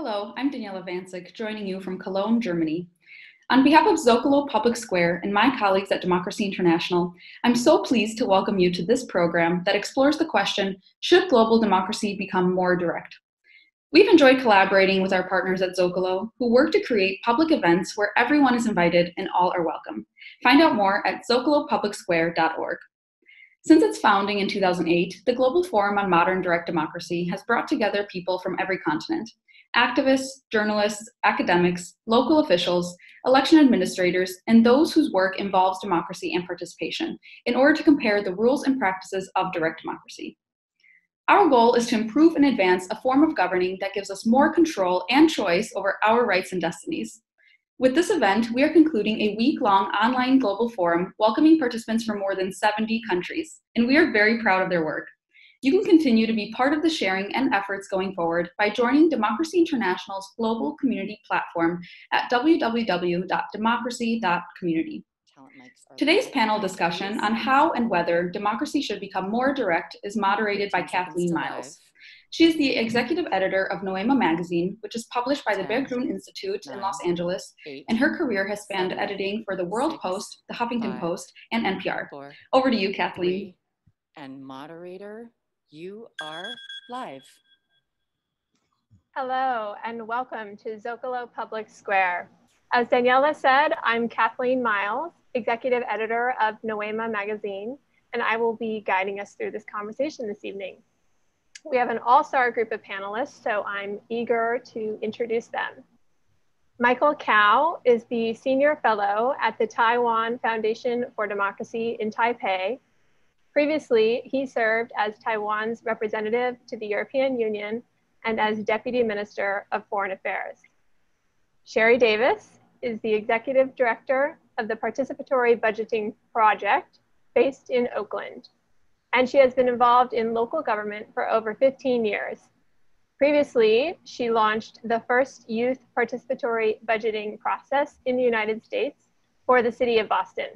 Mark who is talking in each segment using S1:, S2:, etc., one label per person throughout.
S1: Hello, I'm Daniela Vancic, joining you from Cologne, Germany. On behalf of Zócalo Public Square and my colleagues at Democracy International, I'm so pleased to welcome you to this program that explores the question, should global democracy become more direct? We've enjoyed collaborating with our partners at Zócalo, who work to create public events where everyone is invited and all are welcome. Find out more at zocalopublicsquare.org. Since its founding in 2008, the Global Forum on Modern Direct Democracy has brought together people from every continent: activists, journalists, academics, local officials, election administrators, and those whose work involves democracy and participation, in order to compare the rules and practices of direct democracy. Our goal is to improve and advance a form of governing that gives us more control and choice over our rights and destinies. With this event, we are concluding a week-long online global forum welcoming participants from more than 70 countries, and we are very proud of their work. You can continue to be part of the sharing and efforts going forward by joining Democracy International's global community platform at www.democracy.community. Today's panel discussion on how and whether democracy should become more direct is moderated by Kathleen Miles. She is the executive editor of Noema Magazine, which is published by the Berggruen Institute in Los Angeles, and her career has spanned editing for the World Post, the Huffington Post, and NPR. Over to you, Kathleen.
S2: And moderator, you are live.
S3: Hello, and welcome to Zócalo Public Square. As Daniela said, I'm Kathleen Miles, executive editor of Noema Magazine, and I will be guiding us through this conversation this evening. We have an all-star group of panelists, so I'm eager to introduce them. Michael Cao is the senior fellow at the Taiwan Foundation for Democracy in Taipei. Previously, he served as Taiwan's representative to the European Union and as Deputy Minister of Foreign Affairs. Shari Davis is the executive director of the Participatory Budgeting Project based in Oakland, and she has been involved in local government for over 15 years. Previously, she launched the first youth participatory budgeting process in the United States for the city of Boston.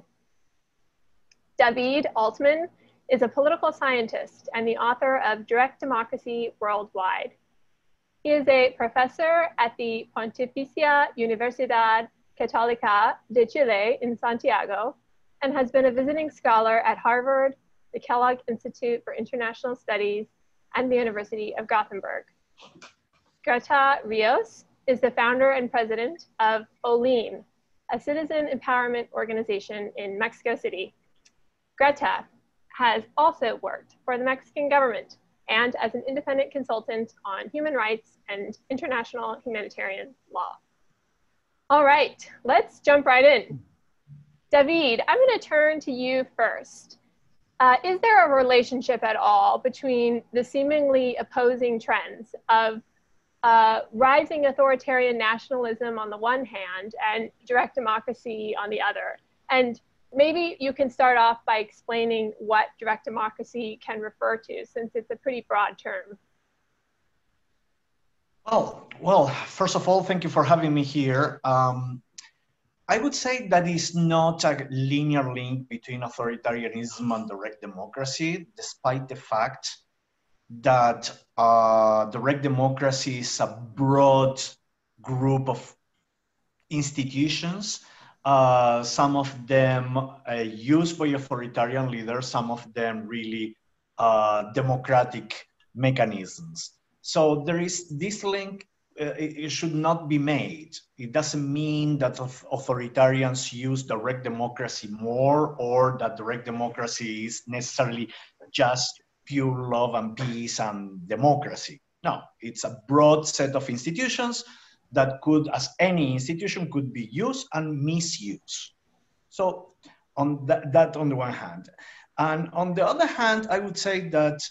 S3: David Altman is a political scientist and the author of Direct Democracy Worldwide. He is a professor at the Pontificia Universidad Católica de Chile in Santiago and has been a visiting scholar at Harvard, the Kellogg Institute for International Studies, and the University of Gothenburg. Greta Rios is the founder and president of Ollín, a citizen empowerment organization in Mexico City. Greta has also worked for the Mexican government and as an independent consultant on human rights and international humanitarian law. All right, let's jump right in. David, I'm going to turn to you first. Is there a relationship at all between the seemingly opposing trends of rising authoritarian nationalism on the one hand and direct democracy on the other? And maybe you can start off by explaining what direct democracy can refer to, since it's a pretty broad term.
S4: Well, first of all, thank you for having me here. I would say that is not a linear link between authoritarianism and direct democracy, despite the fact that direct democracy is a broad group of institutions, some of them used by authoritarian leaders, some of them really democratic mechanisms. So there is this link. It should not be made. It doesn't mean that authoritarians use direct democracy more, or that direct democracy is necessarily just pure love and peace and democracy. No, it's a broad set of institutions that could, as any institution, could be used and misused. So on that on the one hand. And on the other hand, I would say that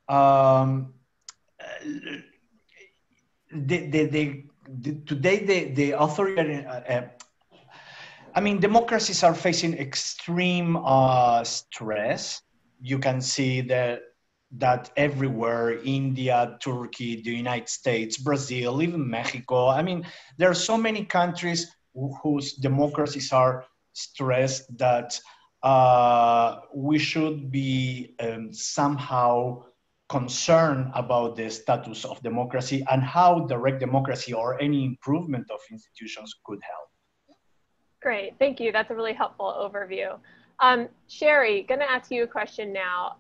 S4: today the authoritarian, democracies are facing extreme stress. You can see that everywhere: India, Turkey, the United States, Brazil, even Mexico. There are so many countries whose democracies are stressed that we should be somehow concern about the status of democracy and how direct democracy or any improvement of institutions could help.
S3: Great, thank you. That's a really helpful overview. Shari, going to ask you a question now.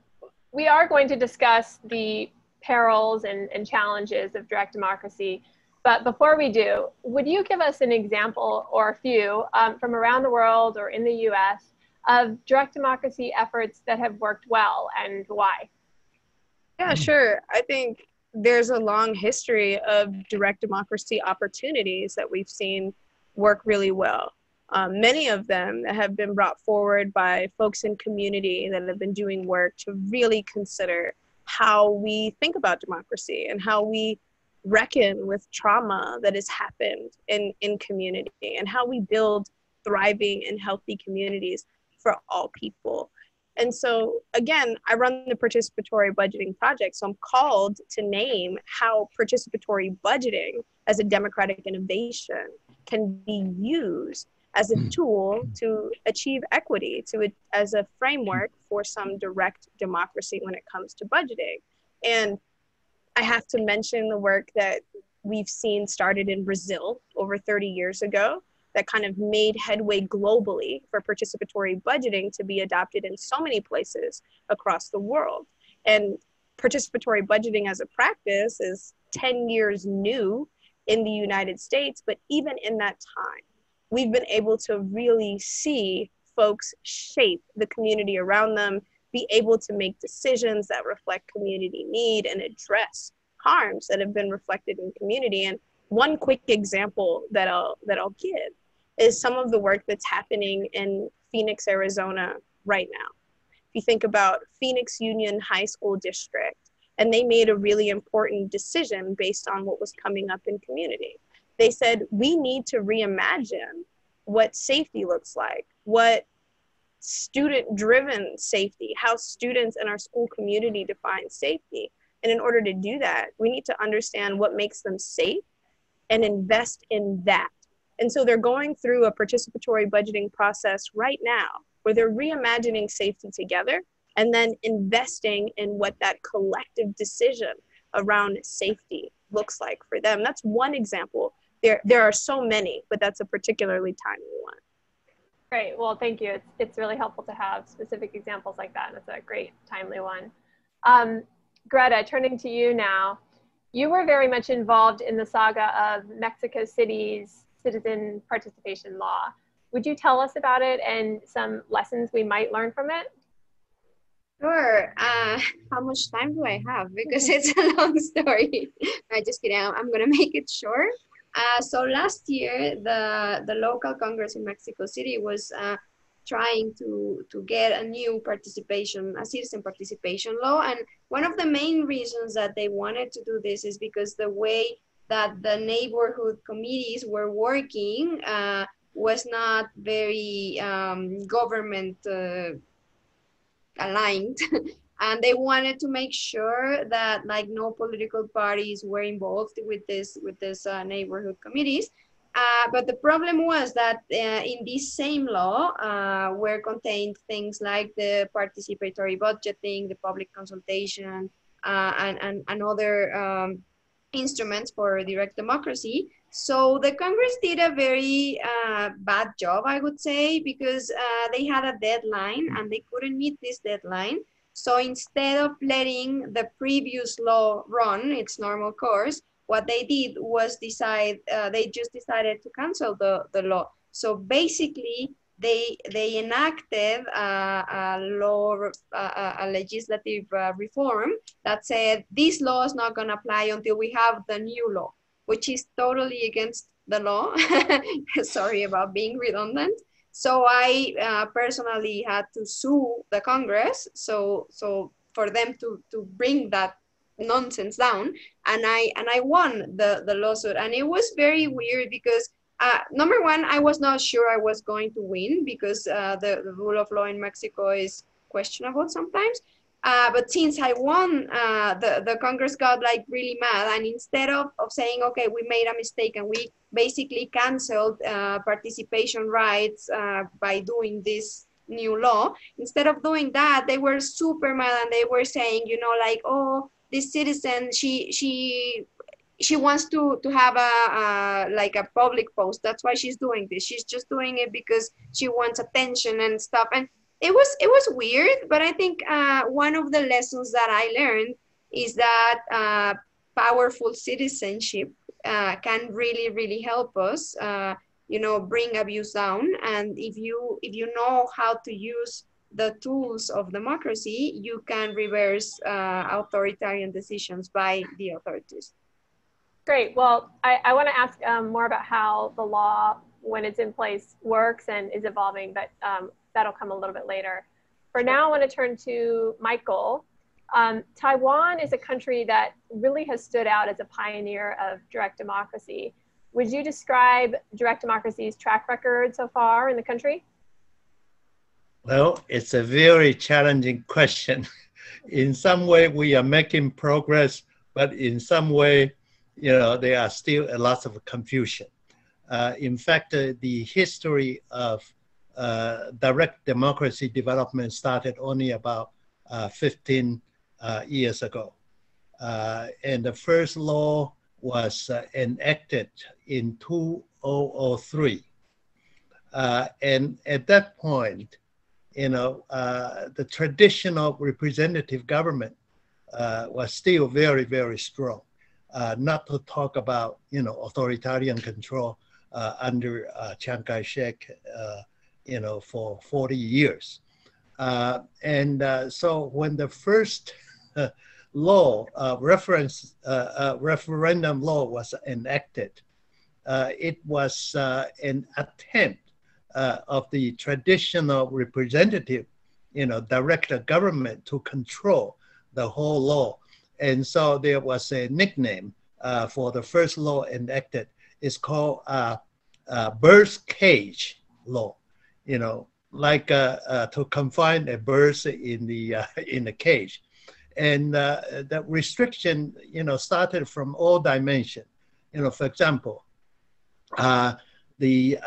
S3: We are going to discuss the perils and challenges of direct democracy. But before we do, would you give us an example or a few from around the world or in the US of direct democracy efforts that have worked well and why?
S5: Yeah, sure. I think there's a long history of direct democracy opportunities that we've seen work really well. Many of them have been brought forward by folks in community that have been doing work to really consider how we think about democracy and how we reckon with trauma that has happened in community and how we build thriving and healthy communities for all people. And so, again, I run the Participatory Budgeting Project, so I'm called to name how participatory budgeting as a democratic innovation can be used as a tool to achieve equity, as a framework for some direct democracy when it comes to budgeting. And I have to mention the work that we've seen started in Brazil over 30 years ago that kind of made headway globally for participatory budgeting to be adopted in so many places across the world. And participatory budgeting as a practice is 10 years new in the United States, but even in that time, we've been able to really see folks shape the community around them, be able to make decisions that reflect community need and address harms that have been reflected in community. And one quick example that I'll give is some of the work that's happening in Phoenix, Arizona right now. If you think about Phoenix Union High School District, and they made a really important decision based on what was coming up in community. They said, we need to reimagine what safety looks like, what student-driven safety, how students in our school community define safety. And in order to do that, we need to understand what makes them safe and invest in that. And so they're going through a participatory budgeting process right now where they're reimagining safety together and then investing in what that collective decision around safety looks like for them. That's one example. There are so many, but that's a particularly timely one.
S3: Great, well, thank you. It's really helpful to have specific examples like that, and it's a great, timely one. Greta, turning to you now, you were very much involved in the saga of Mexico City's citizen participation law. Would you tell us about it and some lessons we might learn from it?
S6: Sure. How much time do I have? Because it's a long story. I just kidding. I'm going to make it short. So last year, the local Congress in Mexico City was trying to get a new a citizen participation law. And one of the main reasons that they wanted to do this is because the way that the neighborhood committees were working was not very government aligned. And they wanted to make sure that like no political parties were involved with this neighborhood committees. But the problem was that in this same law were contained things like the participatory budgeting, the public consultation, and other instruments for direct democracy. So the Congress did a very bad job, I would say, because they had a deadline and they couldn't meet this deadline. So instead of letting the previous law run its normal course, what they did was they just decided to cancel the law. So basically, they enacted a legislative reform that said this law is not going to apply until we have the new law, which is totally against the law. Sorry about being redundant. So I personally had to sue the Congress so for them to bring that nonsense down, and I won the lawsuit. And it was very weird because number one, I was not sure I was going to win because the rule of law in Mexico is questionable sometimes. But since I won, the Congress got like really mad, and instead of saying, okay, we made a mistake and we basically canceled participation rights by doing this new law, instead of doing that, they were super mad and they were saying, you know, like, oh, this citizen, she wants to have like a public post. That's why she's doing this. She's just doing it because she wants attention and stuff. And it was weird, but I think one of the lessons that I learned is that powerful citizenship can really, really help us, you know, bring abuse down. And if you know how to use the tools of democracy, you can reverse authoritarian decisions by the authorities.
S3: Great. Well, I want to ask more about how the law, when it's in place, works and is evolving, but that'll come a little bit later. For now, I want to turn to Michael. Taiwan is a country that really has stood out as a pioneer of direct democracy. Would you describe direct democracy's track record so far in the country?
S7: Well, it's a very challenging question. In some way, we are making progress, but in some way, you know, there are still a lot of confusion. In fact, the history of direct democracy development started only about 15 years ago. And the first law was enacted in 2003. And at that point, you know, the traditional representative government was still very, very strong. Not to talk about, you know, authoritarian control under Chiang Kai-shek, you know, for 40 years. So when the first law, referendum law was enacted, it was an attempt of the traditional representative, you know, direct government to control the whole law. And so there was a nickname for the first law enacted. It's called bird cage law, you know, like to confine a bird in the cage. And the restriction, you know, started from all dimensions. You know, for example, the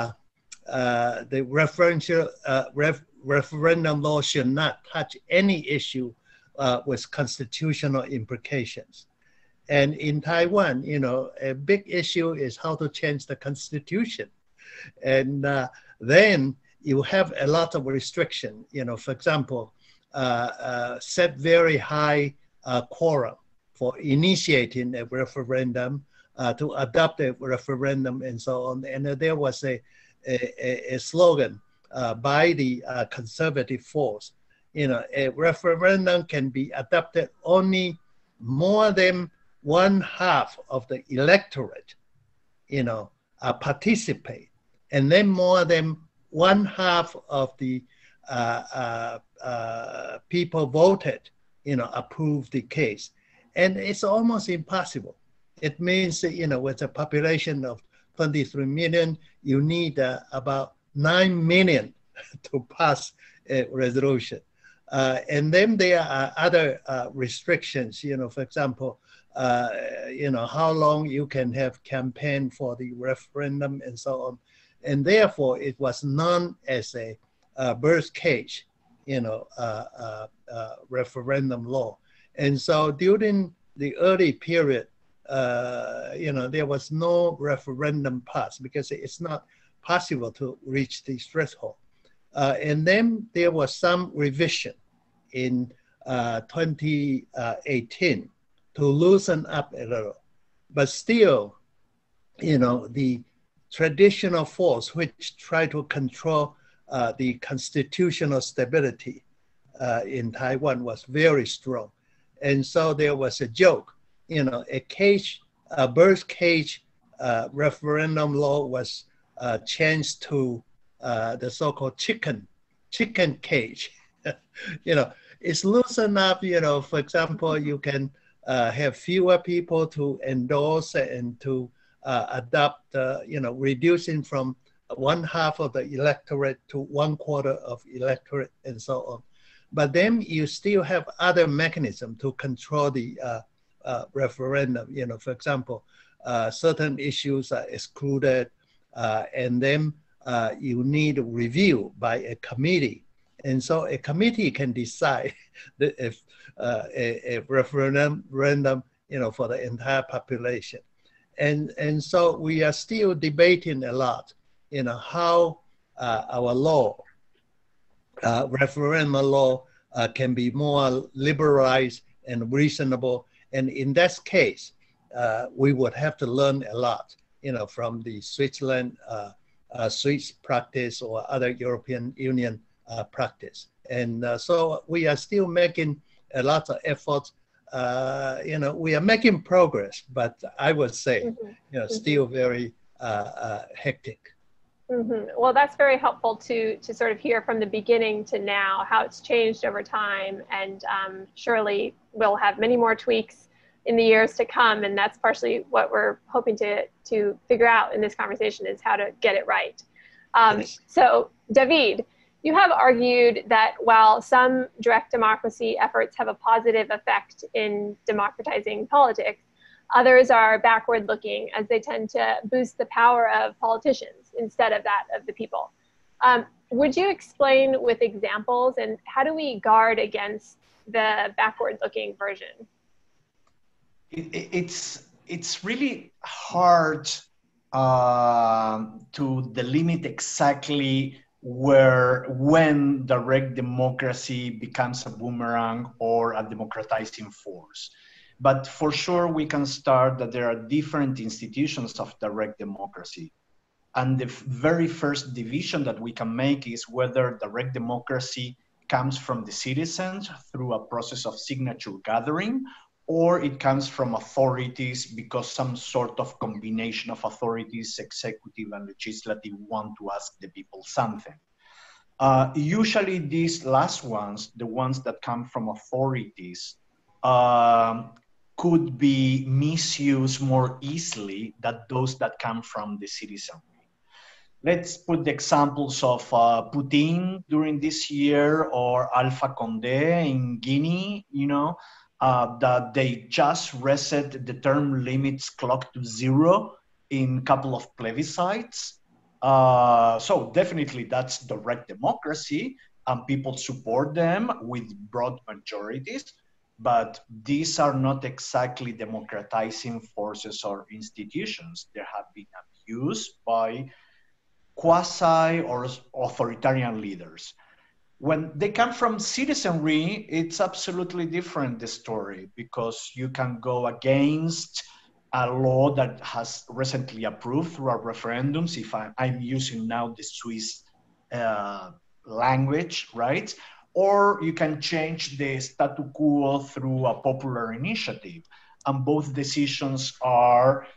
S7: referendum law should not touch any issue with constitutional implications. And in Taiwan, you know, a big issue is how to change the constitution. And then you have a lot of restriction, you know, for example, set very high quorum for initiating a referendum, to adopt a referendum and so on. And there was a slogan by the conservative force, you know, a referendum can be adopted only more than 1/2 of the electorate, you know, participate, and then more than 1/2 of the people voted, you know, approve the case. And it's almost impossible. It means that, you know, with a population of 23 million, you need about 9 million to pass a resolution. And then there are other restrictions, you know, for example, you know, how long you can have campaign for the referendum and so on. And therefore, it was known as a bird cage, you know, referendum law. And so during the early period, you know, there was no referendum passed because it's not possible to reach the threshold. And then there was some revision in 2018 to loosen up a little. But still, you know, the traditional force which try to control the constitutional stability in Taiwan was very strong. And so there was a joke, you know, a bird cage referendum law was changed to the so-called chicken cage. You know, it's loose enough, you know, for example, you can have fewer people to endorse and to adopt, you know, reducing from 1/2 of the electorate to 1/4 of electorate and so on. But then you still have other mechanisms to control the referendum. You know, for example, certain issues are excluded, and then you need review by a committee. And so a committee can decide if a referendum, for the entire population. And so we are still debating a lot, how our law, referendum law, can be more liberalized and reasonable. And in that case, we would have to learn a lot, from the Switzerland, Swiss practice or other European Union practice. And so we are still making a lot of efforts. We are making progress, but I would say, still very hectic.
S3: Well, that's very helpful to sort of hear from the beginning to now how it's changed over time, and surely we'll have many more tweaks in the years to come, and that's partially what we're hoping to figure out in this conversation, is how to get it right. So, David, you have argued that while some direct democracy efforts have a positive effect in democratizing politics, others are backward-looking, as they tend to boost the power of politicians instead of that of the people. Would you explain with examples, and how do we guard against the backward-looking version?
S4: It's really hard to delimit exactly when direct democracy becomes a boomerang or a democratizing force. But for sure, we can start that there are different institutions of direct democracy. And the very first division that we can make is whether direct democracy comes from the citizens through a process of signature gathering, or it comes from authorities because some sort of combination of authorities, executive and legislative, want to ask the people something. Usually these last ones, the ones that come from authorities, could be misused more easily than those that come from the citizenry. Let's put the examples of Putin during this year, or Alpha Condé in Guinea, that they just reset the term limits clock to 0 in a couple of plebiscites. So definitely that's direct democracy, and people support them with broad majorities, but these are not exactly democratizing forces or institutions. There have been abuse by quasi or authoritarian leaders. When they come from citizenry, it's absolutely different, the story, because you can go against a law that has recently approved through a referendums, if I'm using now the Swiss language, right? Or you can change the statu quo through a popular initiative. And both decisions are,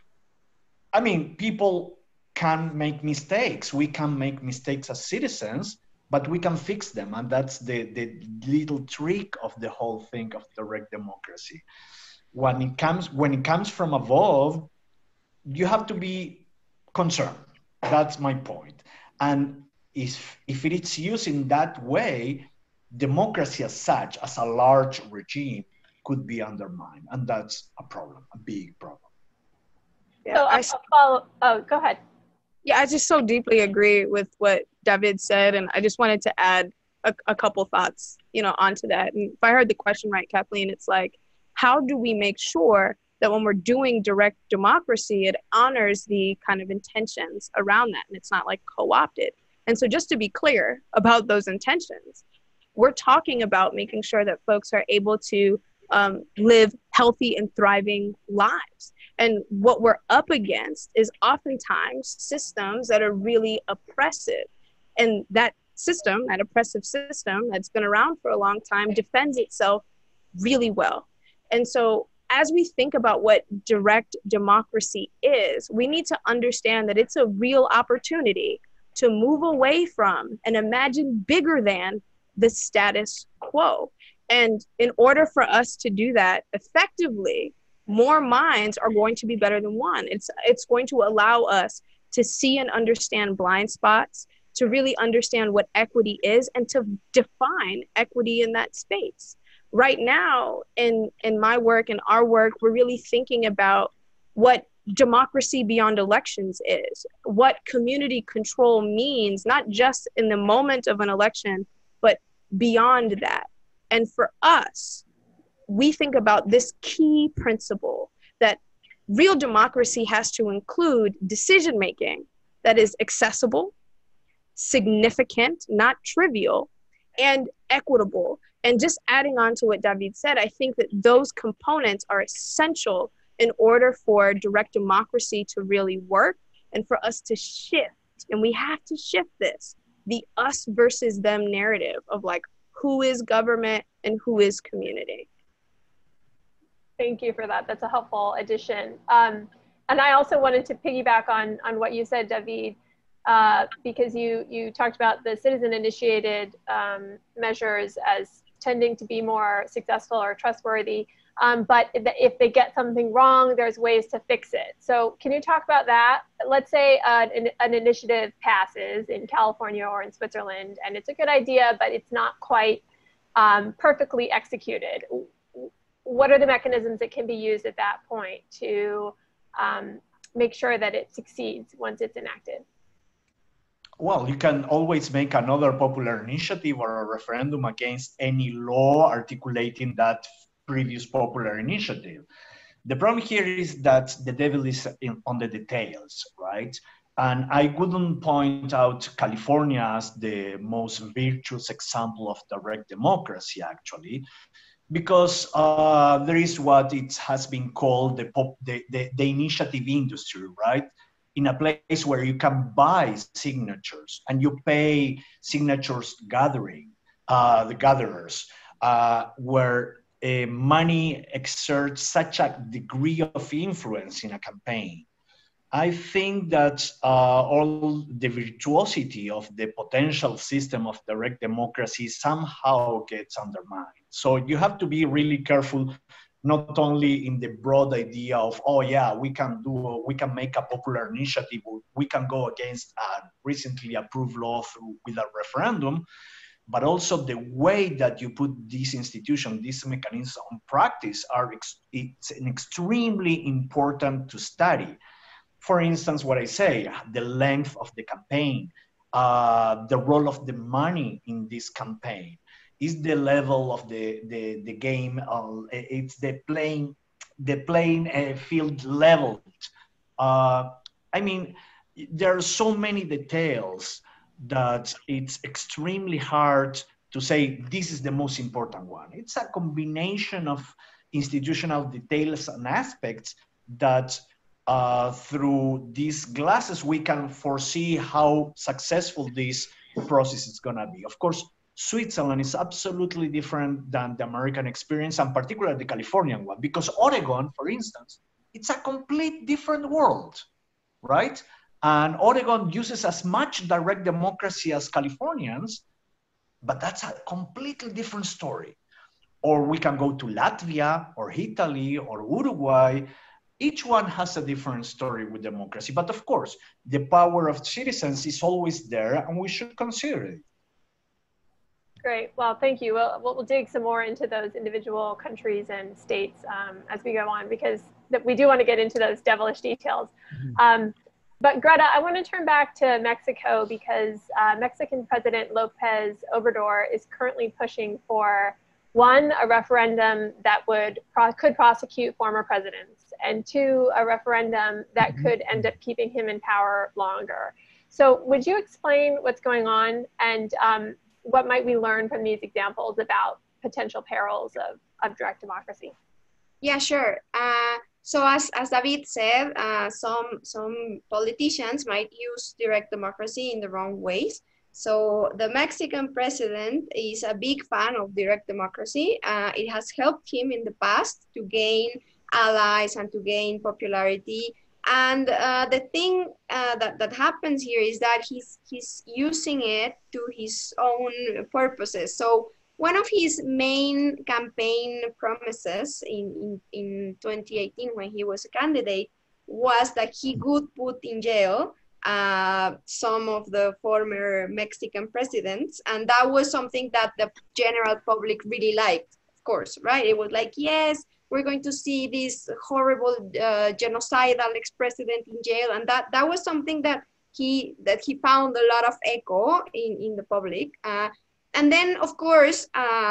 S4: people can make mistakes. We can make mistakes as citizens, but we can fix them. And that's the little trick of the whole thing of direct democracy. When it comes from above, you have to be concerned. That's my point. And if it is used in that way, democracy as such, as a large regime, could be undermined. And that's a problem, a big problem.
S3: Yeah, so go ahead.
S5: Yeah, I just so deeply agree with what David said, and I just wanted to add a couple thoughts, onto that. And if I heard the question right, Kathleen, it's like, how do we make sure that when we're doing direct democracy, it honors the kind of intentions around that, and it's not like co-opted? And so just to be clear about those intentions, we're talking about making sure that folks are able to live healthy and thriving lives. And what we're up against is oftentimes systems that are really oppressive. And that system, that oppressive system that's been around for a long time, defends itself really well. And so as we think about what direct democracy is, we need to understand that it's a real opportunity to move away from and imagine bigger than the status quo. And in order for us to do that effectively, more minds are going to be better than one. It's going to allow us to see and understand blind spots, to really understand what equity is, and to define equity in that space. Right now, in my work, in our work, we're really thinking about what democracy beyond elections is, what community control means, not just in the moment of an election, but beyond that. And for us, we think about this key principle that real democracy has to include decision-making that is accessible, significant, not trivial, and equitable. And just adding on to what David said, I think that those components are essential in order for direct democracy to really work and for us to shift. And we have to shift this, the us versus them narrative of like, who is government and who is community.
S3: Thank you for that. That's a helpful addition. And I also wanted to piggyback on what you said, David, because you talked about the citizen-initiated measures as tending to be more successful or trustworthy. But if they get something wrong, there's ways to fix it. So can you talk about that? Let's say an initiative passes in California or in Switzerland, and it's a good idea, but it's not quite perfectly executed. What are the mechanisms that can be used at that point to make sure that it succeeds once it's enacted?
S4: Well, you can always make another popular initiative or a referendum against any law articulating that previous popular initiative. The problem here is that the devil is on the details, right? And I wouldn't point out California as the most virtuous example of direct democracy, actually, because there is what it has been called the initiative industry, right? In a place where you can buy signatures and you pay signatures the gatherers, where money exerts such a degree of influence in a campaign. I think that all the virtuosity of the potential system of direct democracy somehow gets undermined. So you have to be really careful, not only in the broad idea of, oh yeah, we can make a popular initiative, we can go against a recently approved law with a referendum, but also the way that you put this institution, this mechanism on practice it's extremely important to study. For instance, what I say, the length of the campaign, the role of the money in this campaign, is the level of the game, it's the playing field leveled. I mean, there are so many details that it's extremely hard to say this is the most important one. It's a combination of institutional details and aspects that through these glasses, we can foresee how successful this process is gonna be. Of course, Switzerland is absolutely different than the American experience, and particularly the Californian one, because Oregon, for instance, it's a complete different world, right? And Oregon uses as much direct democracy as Californians, but that's a completely different story. Or we can go to Latvia or Italy or Uruguay. Each one has a different story with democracy. But of course, the power of citizens is always there, and we should consider it.
S3: Great. Well, thank you. We'll dig some more into those individual countries and states as we go on, because we do want to get into those devilish details. But Greta, I want to turn back to Mexico, because Mexican President López Obrador is currently pushing for, one, a referendum that could prosecute former presidents, and two, a referendum that could end up keeping him in power longer. So would you explain what's going on, and what might we learn from these examples about potential perils of direct democracy?
S6: Yeah, sure. So as David said, some politicians might use direct democracy in the wrong ways. So the Mexican president is a big fan of direct democracy. It has helped him in the past to gain allies and to gain popularity. And the thing that happens here is that he's using it to his own purposes. So one of his main campaign promises in 2018, when he was a candidate, was that he would put in jail some of the former Mexican presidents. And that was something that the general public really liked, of course, right? It was like, yes, we're going to see this horrible genocidal ex-president in jail. And that was something that he found a lot of echo in the public. And then, of course,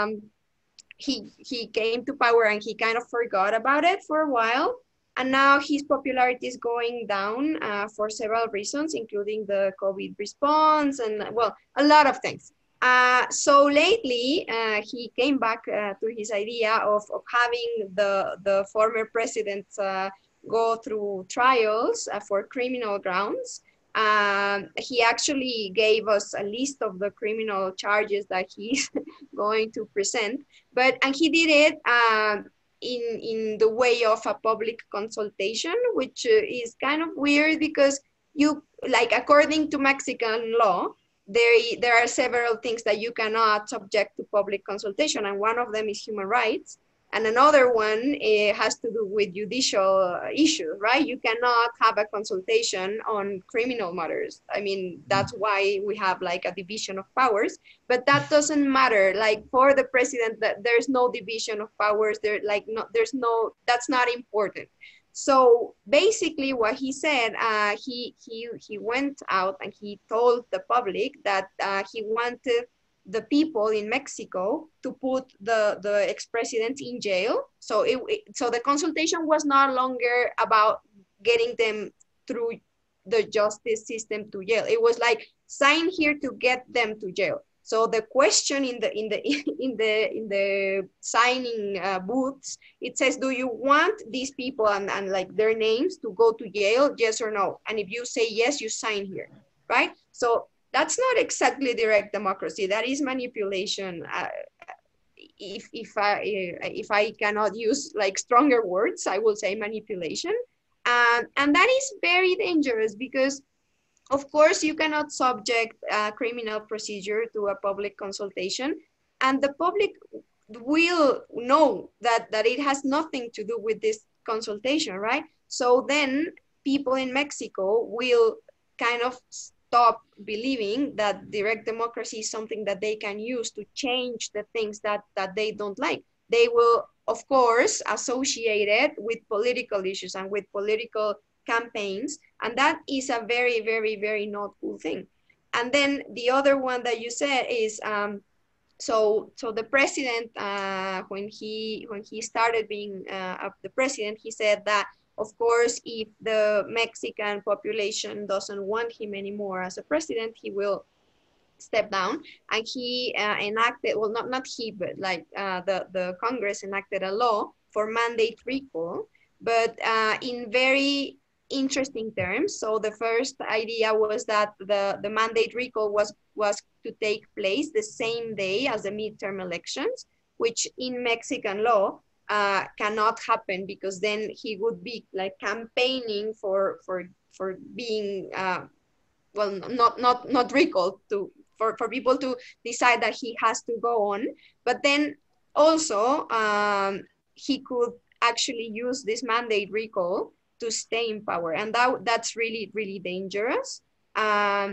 S6: he came to power and he kind of forgot about it for a while. And now his popularity is going down for several reasons, including the COVID response and, well, a lot of things. So lately, he came back to his idea of having the former presidents go through trials for criminal grounds. He actually gave us a list of the criminal charges that he's going to present, and he did it in the way of a public consultation, which is kind of weird because according to Mexican law, there are several things that you cannot subject to public consultation, and one of them is human rights, and another one has to do with judicial issues, right? You cannot have a consultation on criminal matters. I mean, that's why we have like a division of powers, but that doesn't matter. Like for the president, that there's no division of powers. That's not important. So basically what he said, he went out and he told the public that he wanted the people in Mexico to put the ex-president in jail. So so the consultation was no longer about getting them through the justice system to jail. It was like, sign here to get them to jail. So the question in the signing booths, it says, do you want these people and like their names to go to jail? Yes or no? And if you say yes, you sign here, right? So that's not exactly direct democracy. That is manipulation. If I cannot use like stronger words, I will say manipulation. And that is very dangerous because, of course, you cannot subject a criminal procedure to a public consultation, and the public will know that it has nothing to do with this consultation, right? So then people in Mexico will kind of stop believing that direct democracy is something that they can use to change the things that they don't like. They will, of course, associate it with political issues and with political campaigns, and that is a very, very, very not cool thing. And then the other one that you said is, so the president, when he started being the president, he said that, of course, if the Mexican population doesn't want him anymore as a president, he will step down. And he enacted, well, not he, but like the Congress enacted a law for mandate recall, but in very interesting terms. So the first idea was that the mandate recall was to take place the same day as the midterm elections, which in Mexican law cannot happen, because then he would be like campaigning for being well, not recalled, for people to decide that he has to go on. But then also he could actually use this mandate recall to stay in power, and that's really, really dangerous. And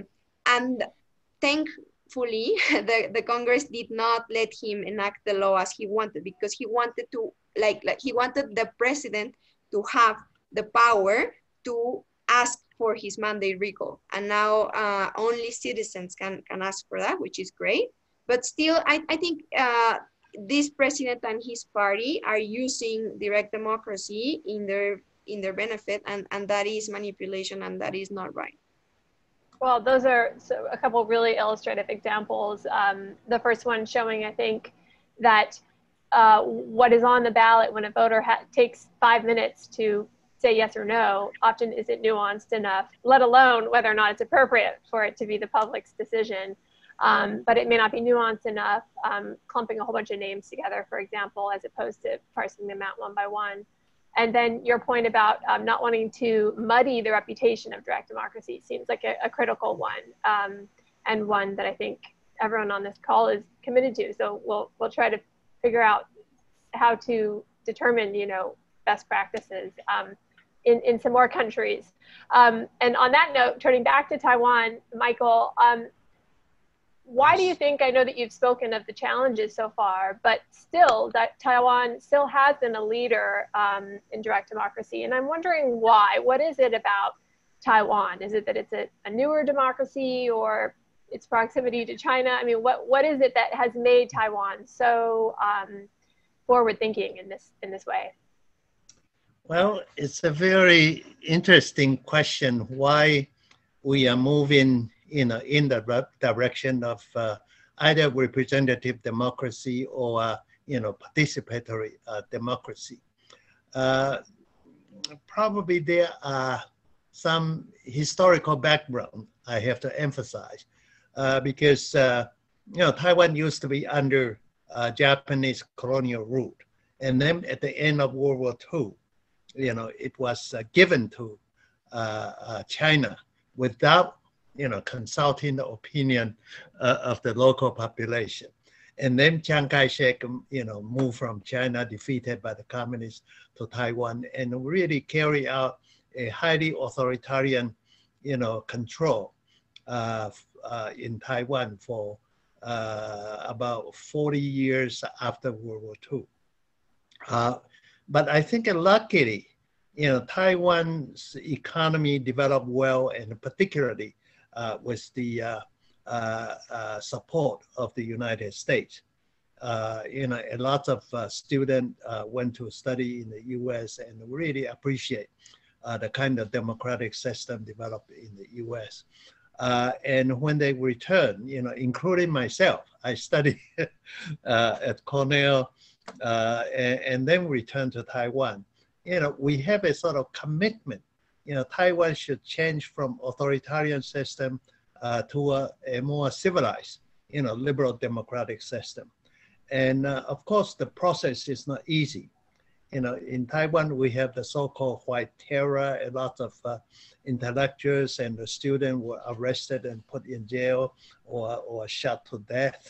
S6: thankfully, the Congress did not let him enact the law as he wanted, because he wanted to he wanted the president to have the power to ask for his mandate recall, and now only citizens can ask for that, which is great. But still, I think this president and his party are using direct democracy in their benefit, and that is manipulation, and that is not right.
S3: Well, those are a couple of really illustrative examples. The first one showing, I think, that what is on the ballot when a voter takes 5 minutes to say yes or no often isn't nuanced enough, let alone whether or not it's appropriate for it to be the public's decision. But it may not be nuanced enough, clumping a whole bunch of names together, for example, as opposed to parsing them out one by one. And then your point about not wanting to muddy the reputation of direct democracy seems like a critical one, and one that I think everyone on this call is committed to. So we'll try to figure out how to determine, best practices in some more countries. And on that note, turning back to Taiwan, Michael, why do you think, I know that you've spoken of the challenges so far, but still that Taiwan still has been a leader in direct democracy? And I'm wondering why. What is it about Taiwan? Is it that it's a newer democracy, or its proximity to China? I mean, what is it that has made Taiwan so forward thinking in this way?
S7: Well, it's a very interesting question why we are moving in the direction of either representative democracy or participatory democracy. Probably there are some historical background I have to emphasize because Taiwan used to be under Japanese colonial rule, and then at the end of World War II, it was given to China without consulting the opinion of the local population. And then Chiang Kai-shek, moved from China, defeated by the communists, to Taiwan, and really carry out a highly authoritarian, control in Taiwan for about 40 years after World War II. But I think luckily, Taiwan's economy developed well, and particularly with the support of the United States. A lot of students went to study in the U.S. and really appreciate the kind of democratic system developed in the U.S. And when they returned, including myself, I studied at Cornell and then returned to Taiwan. We have a sort of commitment. Taiwan should change from authoritarian system to a more civilized, liberal democratic system. And of course, the process is not easy. In Taiwan, we have the so-called white terror. A lot of intellectuals and the students were arrested and put in jail or shot to death.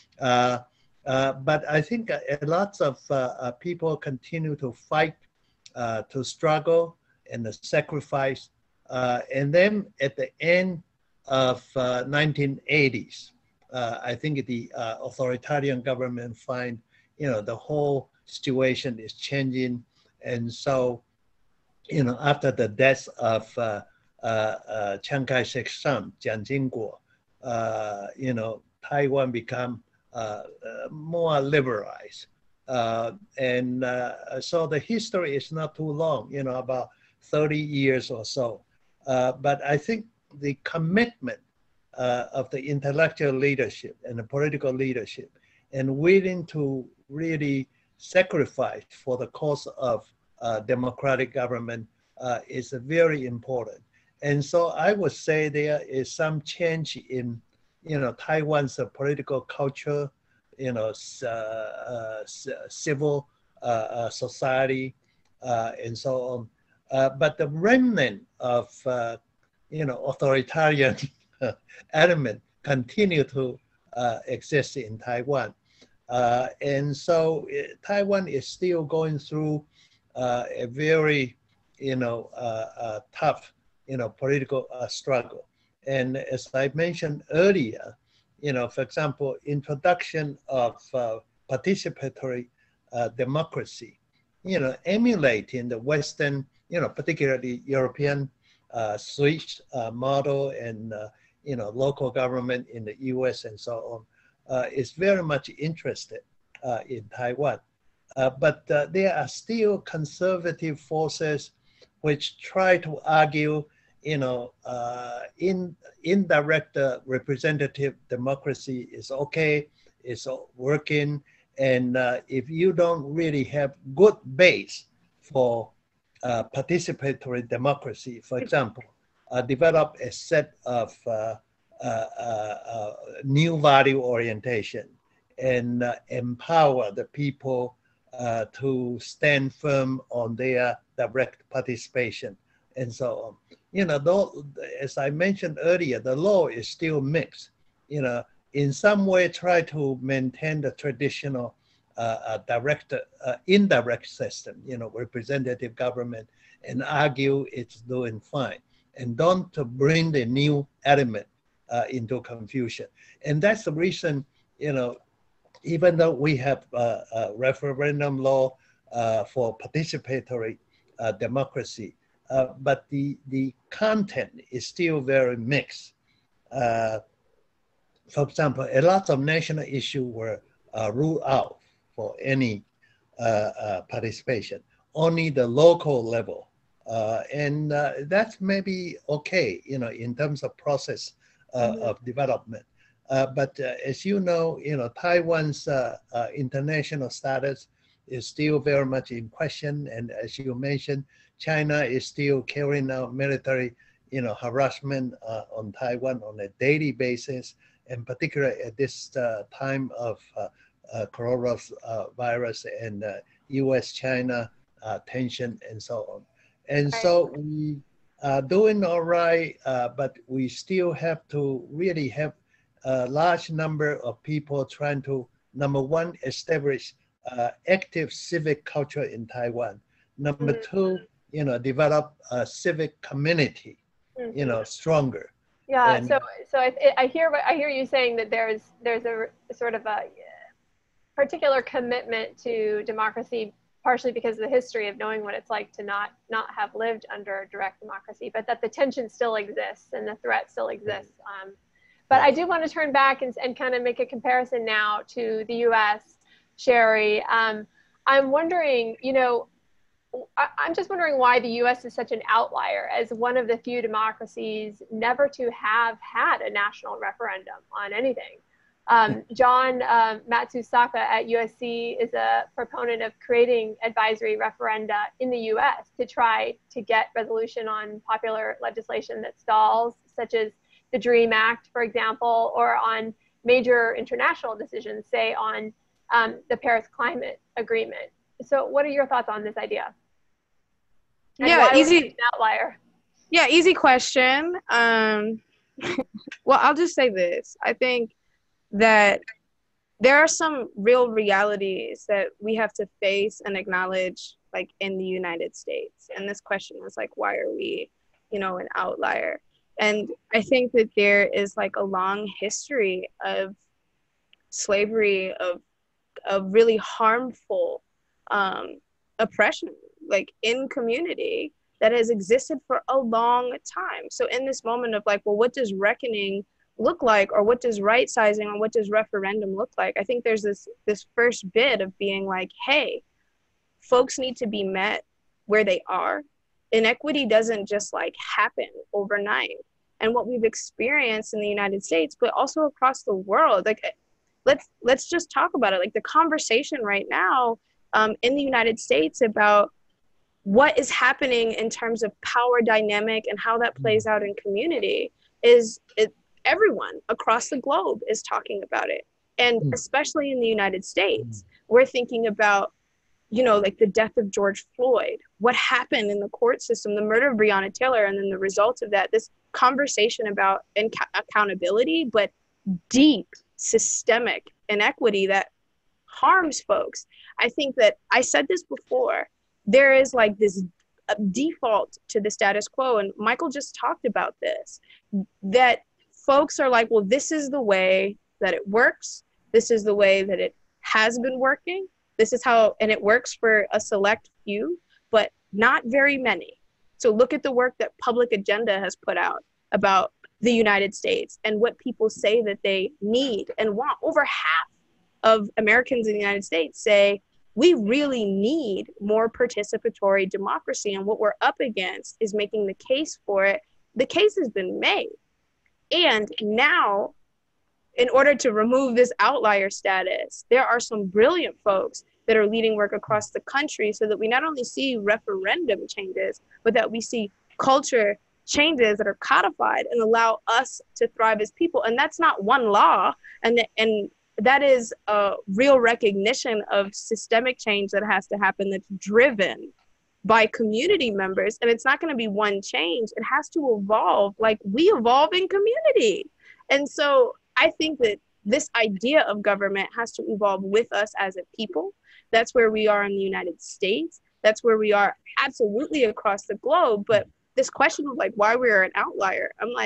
S7: But I think a lot of people continue to fight, to struggle and to sacrifice. And then at the end of 1980s, I think the authoritarian government find, the whole situation is changing. And so, after the death of Chiang Kai-shek's son, Jiang Jingguo, Taiwan become more liberalized. And so the history is not too long, about 30 years or so. But I think the commitment of the intellectual leadership and the political leadership and willing to really sacrifice for the cause of democratic government is very important. And so I would say there is some change in, Taiwan's political culture, civil society, and so on. But the remnant of, authoritarian element continue to exist in Taiwan. And so Taiwan is still going through a very, tough, political struggle. And as I mentioned earlier, for example, introduction of participatory democracy, emulating the Western, particularly European Swiss model and, local government in the US and so on, is very much interested in Taiwan. But there are still conservative forces which try to argue, indirect representative democracy is okay, it's working, and if you don't really have good base for participatory democracy, for example, develop a set of new value orientation and empower the people to stand firm on their direct participation and so on. Though, as I mentioned earlier, the law is still mixed. In some way try to maintain the traditional indirect system, representative government, and argue it's doing fine. And don't bring the new element into confusion. And that's the reason, even though we have a referendum law for participatory democracy, but the content is still very mixed. For example, a lot of national issues were ruled out for any participation, only the local level. And that's maybe okay, in terms of process of development. But as you know, Taiwan's international status is still very much in question. And as you mentioned, China is still carrying out military, harassment on Taiwan on a daily basis, and particularly at this time of coronavirus and U.S.-China tension and so on. And so we are doing all right, but we still have to really have a large number of people trying to, number one, establish active civic culture in Taiwan. Number two, develop a civic community, stronger.
S3: Yeah.
S7: And,
S3: so I hear you saying that there's a sort of a particular commitment to democracy, partially because of the history of knowing what it's like to not have lived under direct democracy, but that the tension still exists and the threat still exists. But I do want to turn back and kind of make a comparison now to the U.S., Shari. I'm wondering, I'm just wondering why the U.S. is such an outlier as one of the few democracies never to have had a national referendum on anything. John Matsusaka at USC is a proponent of creating advisory referenda in the U.S. to try to get resolution on popular legislation that stalls, such as the DREAM Act, for example, or on major international decisions, say on the Paris Climate Agreement. So what are your thoughts on this idea? And
S5: yeah, easy.
S3: An outlier?
S5: Yeah, easy question. Well, I'll just say this. I think that there are some real realities that we have to face and acknowledge, like in the United States. And this question is like, why are we, an outlier? And I think that there is like a long history of slavery, of really harmful oppression, like in community, that has existed for a long time. So in this moment of like, well, what does reckoning look like, or what does right sizing, or what does referendum look like? I think there's this first bit of being like, hey, folks need to be met where they are. Inequity doesn't just like happen overnight. And what we've experienced in the United States, but also across the world, like let's just talk about it. Like the conversation right now in the United States about what is happening in terms of power dynamic and how that plays out in community everyone across the globe is talking about it. And especially in the United States, we're thinking about, like the death of George Floyd, what happened in the court system, the murder of Breonna Taylor, and then the results of that, this conversation about accountability, but deep systemic inequity that harms folks. I think that I said this before, there is like this default to the status quo, and Michael just talked about this, that folks are like, well, this is the way that it works. This is the way that it has been working. This is how, and it works for a select few, but not very many. So look at the work that Public Agenda has put out about the United States and what people say that they need and want. Over half of Americans in the United States say, we really need more participatory democracy. And what we're up against is making the case for it. The case has been made. And now, in order to remove this outlier status, there are some brilliant folks that are leading work across the country so that we not only see referendum changes, but that we see culture changes that are codified and allow us to thrive as people. And that's not one law. And that is a real recognition of systemic change that has to happen, that's driven by community members. And it's not going to be one change. It has to evolve like we evolve in community. And so I think that this idea of government has to evolve with us as a people. That's where we are in the United States. That's where we are absolutely across the globe. But this question of like why we're an outlier, I'm like,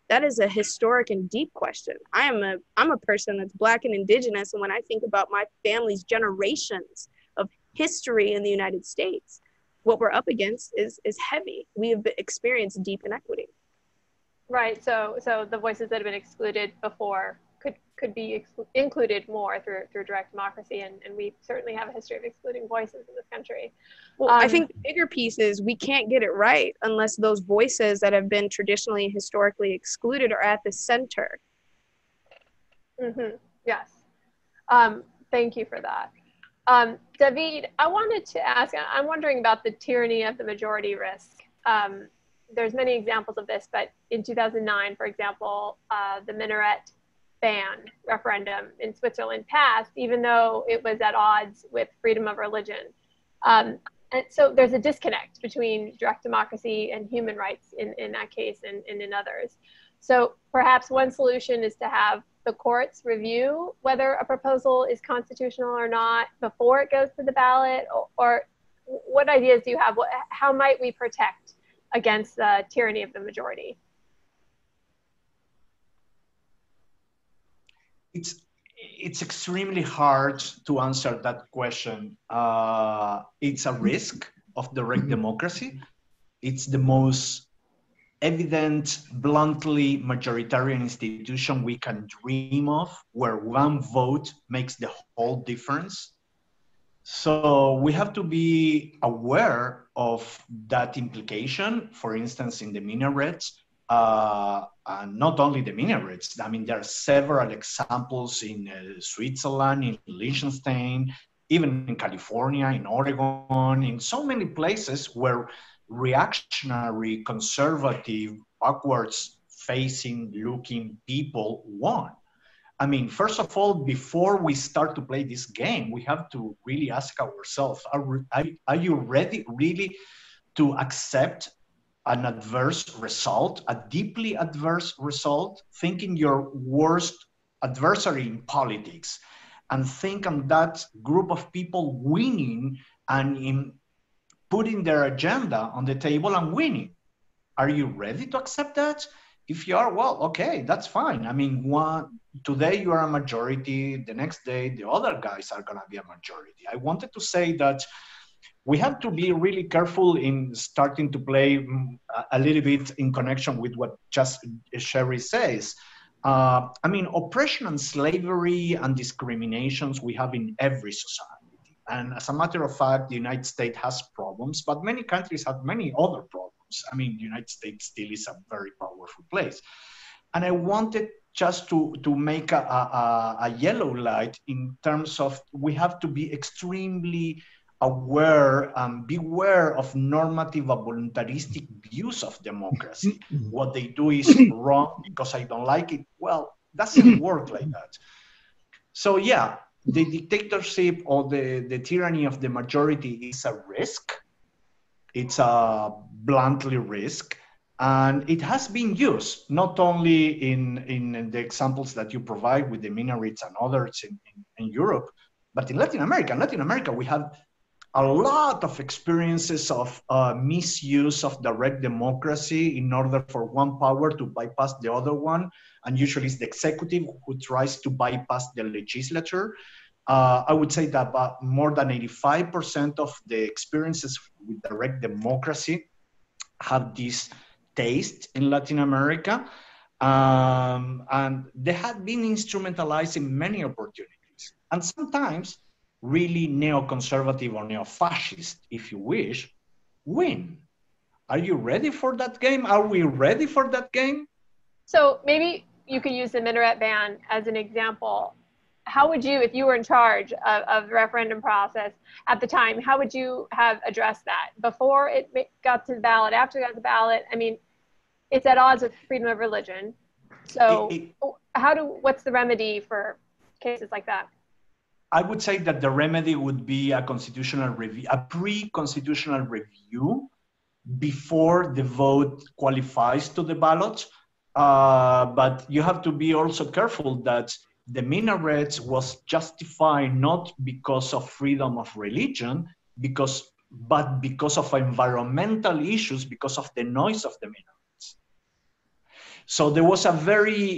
S5: that is a historic and deep question. I'm a person that's Black and Indigenous, and when I think about my family's generations of history in the United States, what we're up against is heavy. We have experienced deep inequity.
S3: Right. So the voices that have been excluded before could be included more through direct democracy, and we certainly have a history of excluding voices in this country.
S5: Well, I think the bigger piece is we can't get it right unless those voices that have been traditionally and historically excluded are at the center.
S3: Mm-hmm. Yes. Thank you for that. David, I wanted to ask, I'm wondering about the tyranny of the majority risk. There's many examples of this, but in 2009, for example, the minaret ban referendum in Switzerland passed, even though it was at odds with freedom of religion. And so there's a disconnect between direct democracy and human rights in that case and in others. So perhaps one solution is to have the courts review whether a proposal is constitutional or not before it goes to the ballot, or what ideas do you have? How might we protect against the tyranny of the majority?
S4: It's extremely hard to answer that question. It's a risk of direct democracy. It's the most evident, bluntly majoritarian institution we can dream of, where one vote makes the whole difference. So we have to be aware of that implication. For instance, in the minarets, and not only the minarets. I mean, there are several examples in Switzerland, in Liechtenstein, even in California, in Oregon, in so many places where reactionary, conservative, backwards facing looking people won. I mean, first of all, before we start to play this game, we have to really ask ourselves, are you ready really to accept an adverse result, a deeply adverse result, thinking your worst adversary in politics, and think on that group of people winning and in putting their agenda on the table and winning? Are you ready to accept that? If you are, well, okay, that's fine. I mean, today you are a majority, the next day the other guys are gonna be a majority. I wanted to say that we have to be really careful in starting to play a little bit in connection with what just Shari says. I mean, oppression and slavery and discriminations we have in every society. And as a matter of fact, the United States has problems, but many countries have many other problems. I mean, the United States still is a very powerful place. And I wanted just to make a yellow light in terms of we have to be extremely aware and beware of normative or voluntaristic views of democracy. What they do is wrong because I don't like it. Well, doesn't work like that. So yeah, the dictatorship or the tyranny of the majority is a risk. It's a bluntly risk. And it has been used not only in the examples that you provide with the minarets and others in Europe, but in Latin America. In Latin America, we have a lot of experiences of misuse of direct democracy in order for one power to bypass the other one. And usually it's the executive who tries to bypass the legislature. I would say that about more than 85% of the experiences with direct democracy have this taste in Latin America. And they have been instrumentalized in many opportunities. And sometimes really neoconservative or neo-fascist, if you wish, win. Are you ready for that game? Are we ready for that game?
S3: So maybe you could use the minaret ban as an example. How would you, if you were in charge of the referendum process at the time, how would you have addressed that? Before it got to the ballot, after it got to the ballot? I mean, it's at odds with freedom of religion. So what's the remedy for cases like that?
S4: I would say that the remedy would be a constitutional review, a pre-constitutional review before the vote qualifies to the ballot. But you have to be also careful that the minarets was justified not because of freedom of religion, but because of environmental issues, because of the noise of the minarets. So there was a very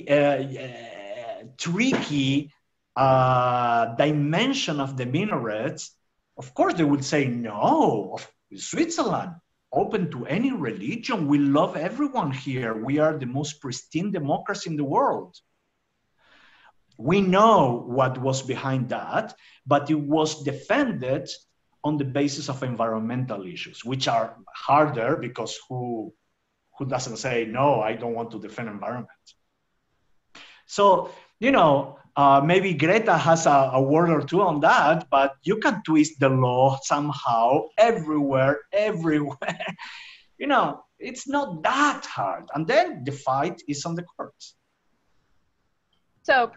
S4: tricky dimension of the minarets. Of course, they would say, no, Switzerland, open to any religion. We love everyone here. We are the most pristine democracy in the world. We know what was behind that, but it was defended on the basis of environmental issues, which are harder because who doesn't say, no, I don't want to defend environment? So, you know, maybe Greta has a word or two on that, but you can twist the law somehow everywhere. You know, it's not that hard. And then the fight is on the courts.
S3: Well,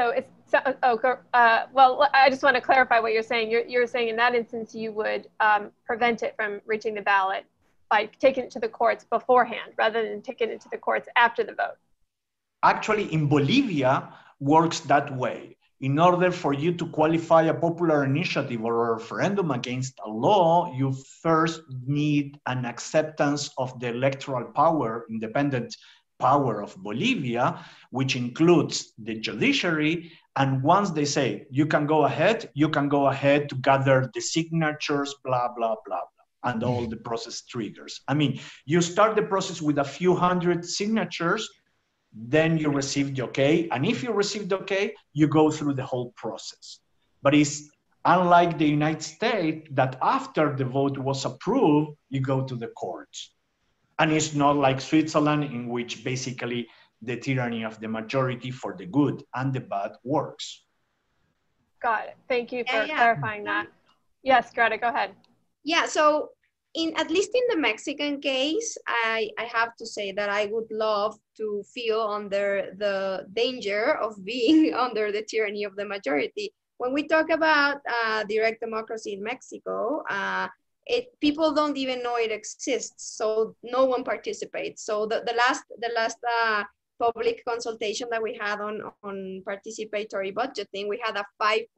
S3: I just want to clarify what you're saying. You're saying in that instance, you would prevent it from reaching the ballot by taking it to the courts beforehand, rather than taking it to the courts after the vote.
S4: Actually, in Bolivia, works that way. In order for you to qualify a popular initiative or a referendum against a law, you first need an acceptance of the electoral power, independent power of Bolivia, which includes the judiciary. And once they say, you can go ahead to gather the signatures, blah, blah, blah, blah, and all the process triggers. I mean, you start the process with a few hundred signatures, then you receive the okay. And if you receive the okay, you go through the whole process. But it's unlike the United States that after the vote was approved, you go to the courts. And it's not like Switzerland, in which basically the tyranny of the majority for the good and the bad works.
S3: Got it. Thank you for clarifying that. Yes, Greta, go ahead.
S6: Yeah, so at least in the Mexican case, I have to say that I would love to feel under the danger of being under the tyranny of the majority. When we talk about direct democracy in Mexico, people don't even know it exists, so no one participates. So the last public consultation that we had on participatory budgeting, we had a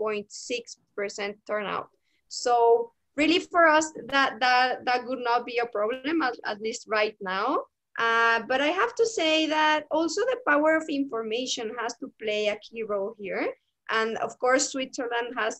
S6: 5.6% turnout. So really for us, that would not be a problem, at least right now. But I have to say that also the power of information has to play a key role here. And of course, Switzerland has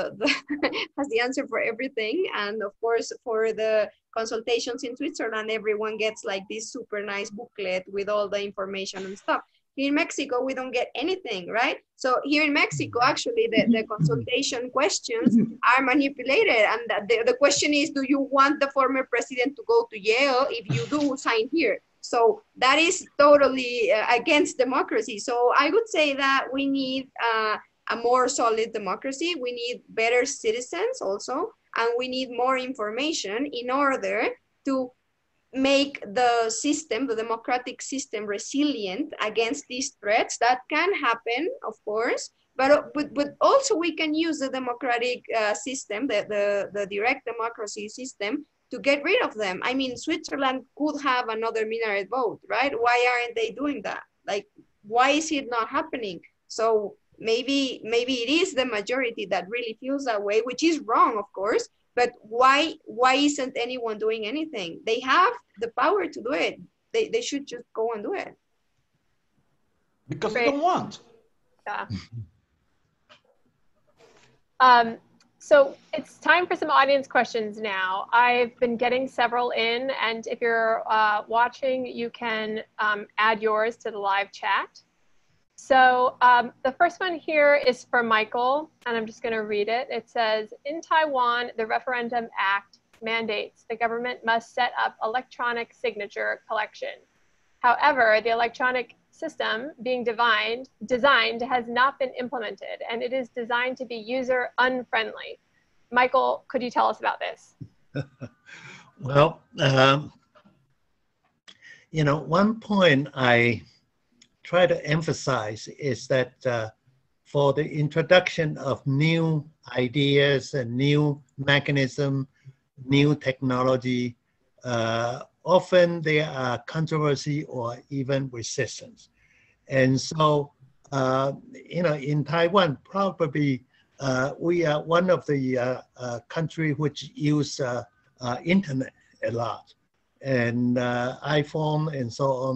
S6: has the answer for everything. And of course, for the consultations in Switzerland, everyone gets like this super nice booklet with all the information and stuff. Here in Mexico, we don't get anything, right? So here in Mexico, actually, the consultation questions are manipulated. And the question is, do you want the former president to go to jail? If you do, sign here. So that is totally against democracy. So I would say that we need a more solid democracy. We need better citizens also, and we need more information in order to make the system, the democratic system, resilient against these threats that can happen, of course, but also we can use the democratic system, the direct democracy system, to get rid of them. I mean, Switzerland could have another minaret vote, right? Why aren't they doing that? Like, why is it not happening? So maybe it is the majority that really feels that way, which is wrong, of course. But why isn't anyone doing anything? They have the power to do it. They should just go and do it.
S4: Because they don't want.
S3: Yeah. So it's time for some audience questions now. I've been getting several in, and if you're watching, you can add yours to the live chat. So the first one here is for Michael, and I'm just going to read it. It says, in Taiwan, the Referendum Act mandates the government must set up electronic signature collection. However, the electronic system being designed has not been implemented, and it is designed to be user unfriendly. Michael, could you tell us about this?
S7: Well, you know, one point I try to emphasize is that for the introduction of new ideas and new mechanism, new technology, often there are controversy or even resistance. And so, you know, in Taiwan, probably we are one of the country which use internet a lot, and iPhone and so on.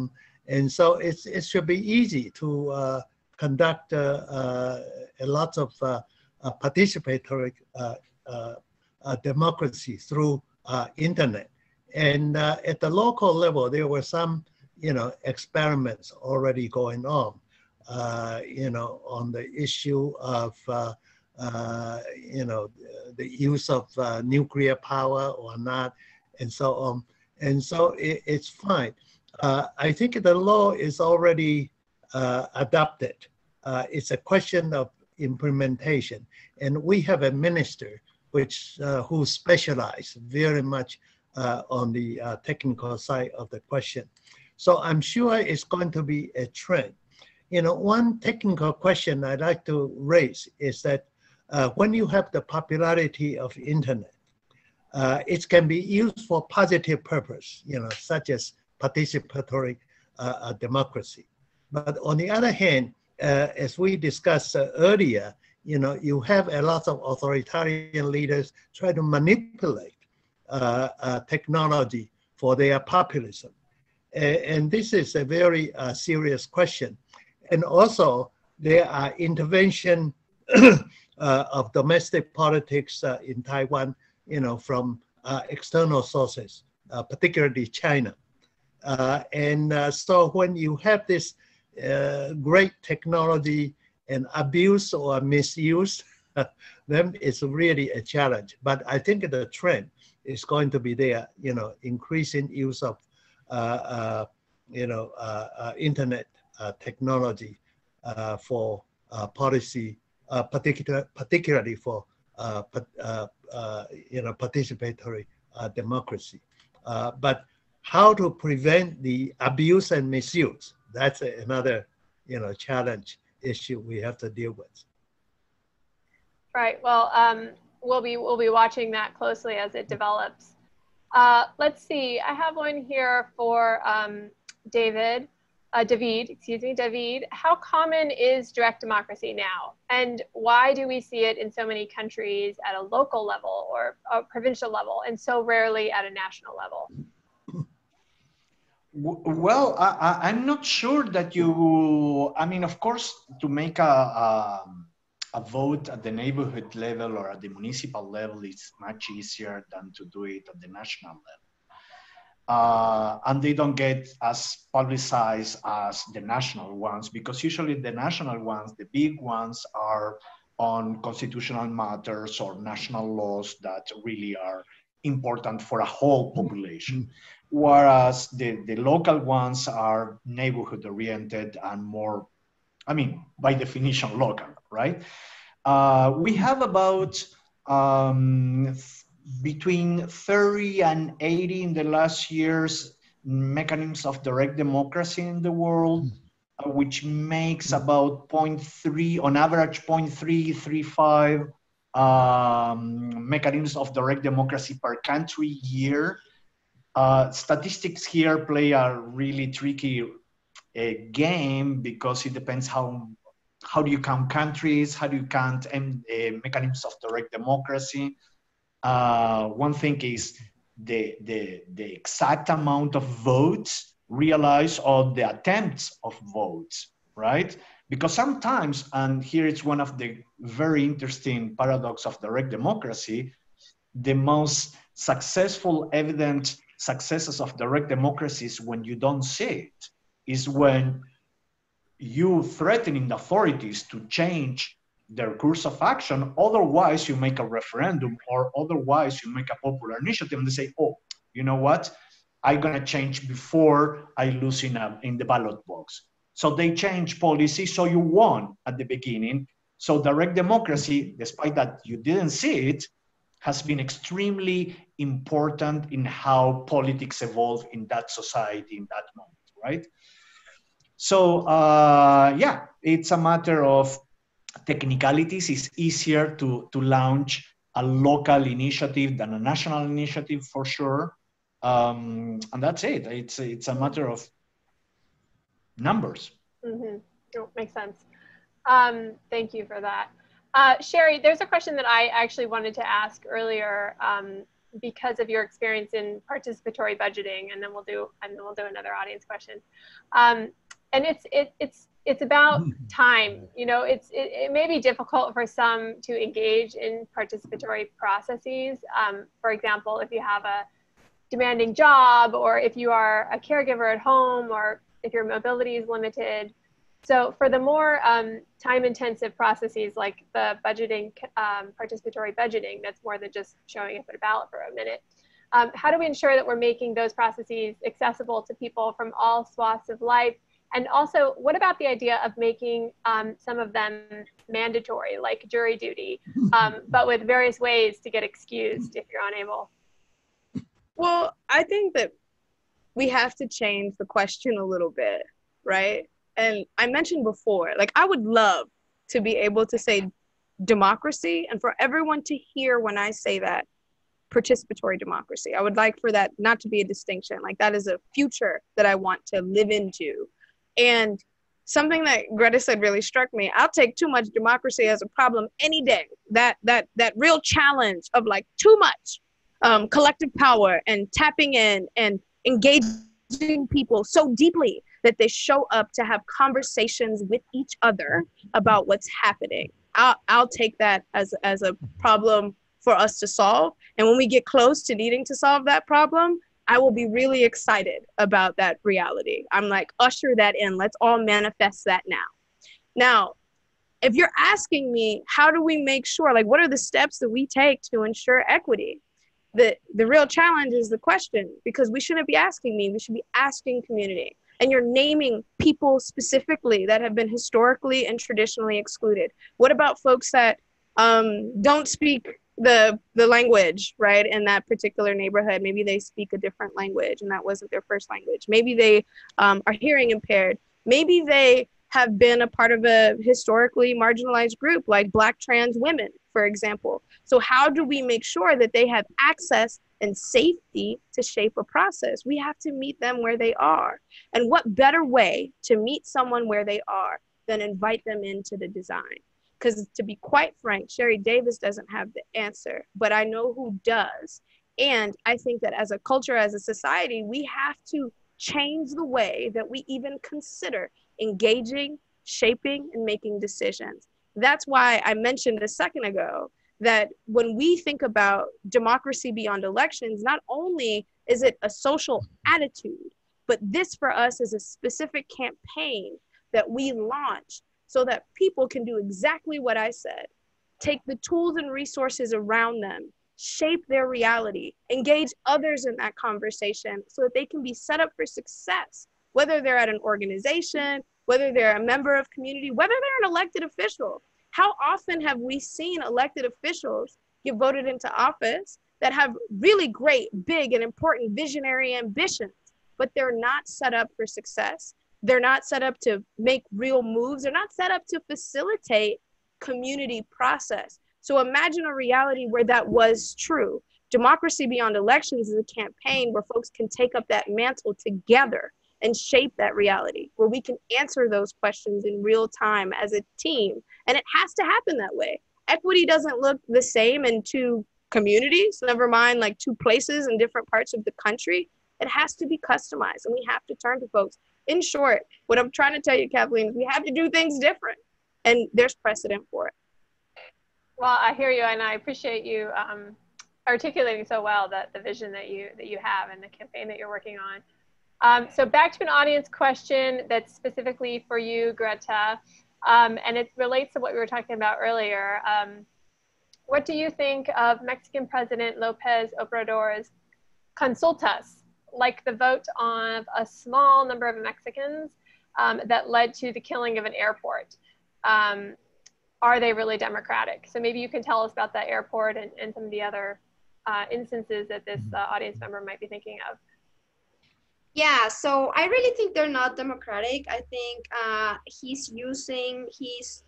S7: And so it should be easy to conduct a lot of participatory democracy through internet. And at the local level, there were some, experiments already going on, on the issue of, the use of nuclear power or not, and so on. And so it's fine. I think the law is already adopted. It's a question of implementation. And we have a minister who specializes very much on the technical side of the question. So I'm sure it's going to be a trend. One technical question I'd like to raise is that when you have the popularity of internet, it can be used for positive purpose, such as participatory democracy. But on the other hand, as we discussed earlier, you have a lot of authoritarian leaders try to manipulate technology for their populism. And this is a very serious question. And also, there are intervention of domestic politics in Taiwan, from external sources, particularly China. So when you have this great technology and abuse or misuse, then it's really a challenge. But I think the trend is going to be there, increasing use of, internet technology for policy, particularly for, participatory democracy. But how to prevent the abuse and misuse, that's another, challenge issue we have to deal with.
S3: Right. Well, we'll be watching that closely as it develops. Let's see. I have one here for David. David, how common is direct democracy now? And why do we see it in so many countries at a local level or a provincial level and so rarely at a national level?
S4: Well, I'm not sure that of course, to make a vote at the neighborhood level or at the municipal level is much easier than to do it at the national level. And they don't get as publicized as the national ones, because usually the national ones, the big ones, are on constitutional matters or national laws that really are important for a whole population. Whereas the local ones are neighborhood oriented and more, by definition, local, right? We have about between 30 and 80 in the last years mechanisms of direct democracy in the world, which makes about 0.3, on average 0.335 mechanisms of direct democracy per country year. Statistics here play a really tricky game, because it depends how do you count countries, how do you count mechanisms of direct democracy. One thing is the exact amount of votes realized or the attempts of votes, right? Because sometimes, and here it's one of the very interesting paradox of direct democracy, the most successful evident successes of direct democracy is when you don't see it, is when you threatening the authorities to change their course of action. Otherwise, you make a referendum, or otherwise you make a popular initiative and they say, oh, you know what? I'm gonna change before I lose in the ballot box. So they change policy, so you won at the beginning. So direct democracy, despite that you didn't see it, has been extremely important in how politics evolve in that society in that moment, right? So yeah, it's a matter of technicalities. It's easier to launch a local initiative than a national initiative, for sure. And that's it. It's a matter of numbers.
S3: Mm-hmm. Oh, makes sense. Thank you for that. Shari, there's a question that I actually wanted to ask earlier because of your experience in participatory budgeting, and then we'll do another audience question. And it's about time. You know, it may be difficult for some to engage in participatory processes. For example, if you have a demanding job, or if you are a caregiver at home, or if your mobility is limited. So for the more time-intensive processes like the budgeting, participatory budgeting, that's more than just showing up at a ballot for a minute. How do we ensure that we're making those processes accessible to people from all swaths of life? And also, what about the idea of making some of them mandatory, like jury duty, but with various ways to get excused if you're unable?
S5: Well, I think that we have to change the question a little bit, right? And I mentioned before, like, I would love to be able to say democracy, and for everyone to hear when I say that, participatory democracy. I would like for that not to be a distinction. Like, that is a future that I want to live into. And something that Greta said really struck me. I'll take too much democracy as a problem any day. That real challenge of like too much collective power and tapping in and engaging people so deeply that they show up to have conversations with each other about what's happening. I'll take that as a problem for us to solve. And when we get close to needing to solve that problem, I will be really excited about that reality. I'm like, usher that in. Let's all manifest that now. Now, if you're asking me, how do we make sure, like, what are the steps that we take to ensure equity? The real challenge is the question, because we shouldn't be asking me, we should be asking community. And you're naming people specifically that have been historically and traditionally excluded. What about folks that don't speak the language, right, in that particular neighborhood? Maybe they speak a different language and that wasn't their first language. Maybe they are hearing impaired. Maybe they have been a part of a historically marginalized group like Black trans women, for example. So how do we make sure that they have access and safety to shape a process? We have to meet them where they are. And what better way to meet someone where they are than invite them into the design? Because to be quite frank, Shari Davis doesn't have the answer, but I know who does. And I think that as a culture, as a society, we have to change the way that we even consider engaging, shaping, and making decisions. That's why I mentioned a second ago that when we think about democracy beyond elections, not only is it a social attitude, but this for us is a specific campaign that we launch so that people can do exactly what I said. Take the tools and resources around them, shape their reality, engage others in that conversation so that they can be set up for success, whether they're at an organization, whether they're a member of community, whether they're an elected official. How often have we seen elected officials get voted into office that have really great, big, and important visionary ambitions, but they're not set up for success? They're not set up to make real moves. They're not set up to facilitate community process. So imagine a reality where that was true. Democracy Beyond Elections is a campaign where folks can take up that mantle together and shape that reality, where we can answer those questions in real time as a team. And it has to happen that way. Equity doesn't look the same in two communities, never mind like two places in different parts of the country. It has to be customized, and we have to turn to folks. In short, what I'm trying to tell you, Kathleen, is we have to do things different, and there's precedent for it.
S3: Well, I hear you, and I appreciate you articulating so well the vision that you have and the campaign that you're working on. So back to an audience question that's specifically for you, Greta, and it relates to what we were talking about earlier. What do you think of Mexican President López Obrador's consultas, like the vote on a small number of Mexicans that led to the killing of an airport? Are they really democratic? So maybe you can tell us about that airport and some of the other instances that this audience member might be thinking of.
S6: Yeah, so I really think they're not democratic. I think he's using his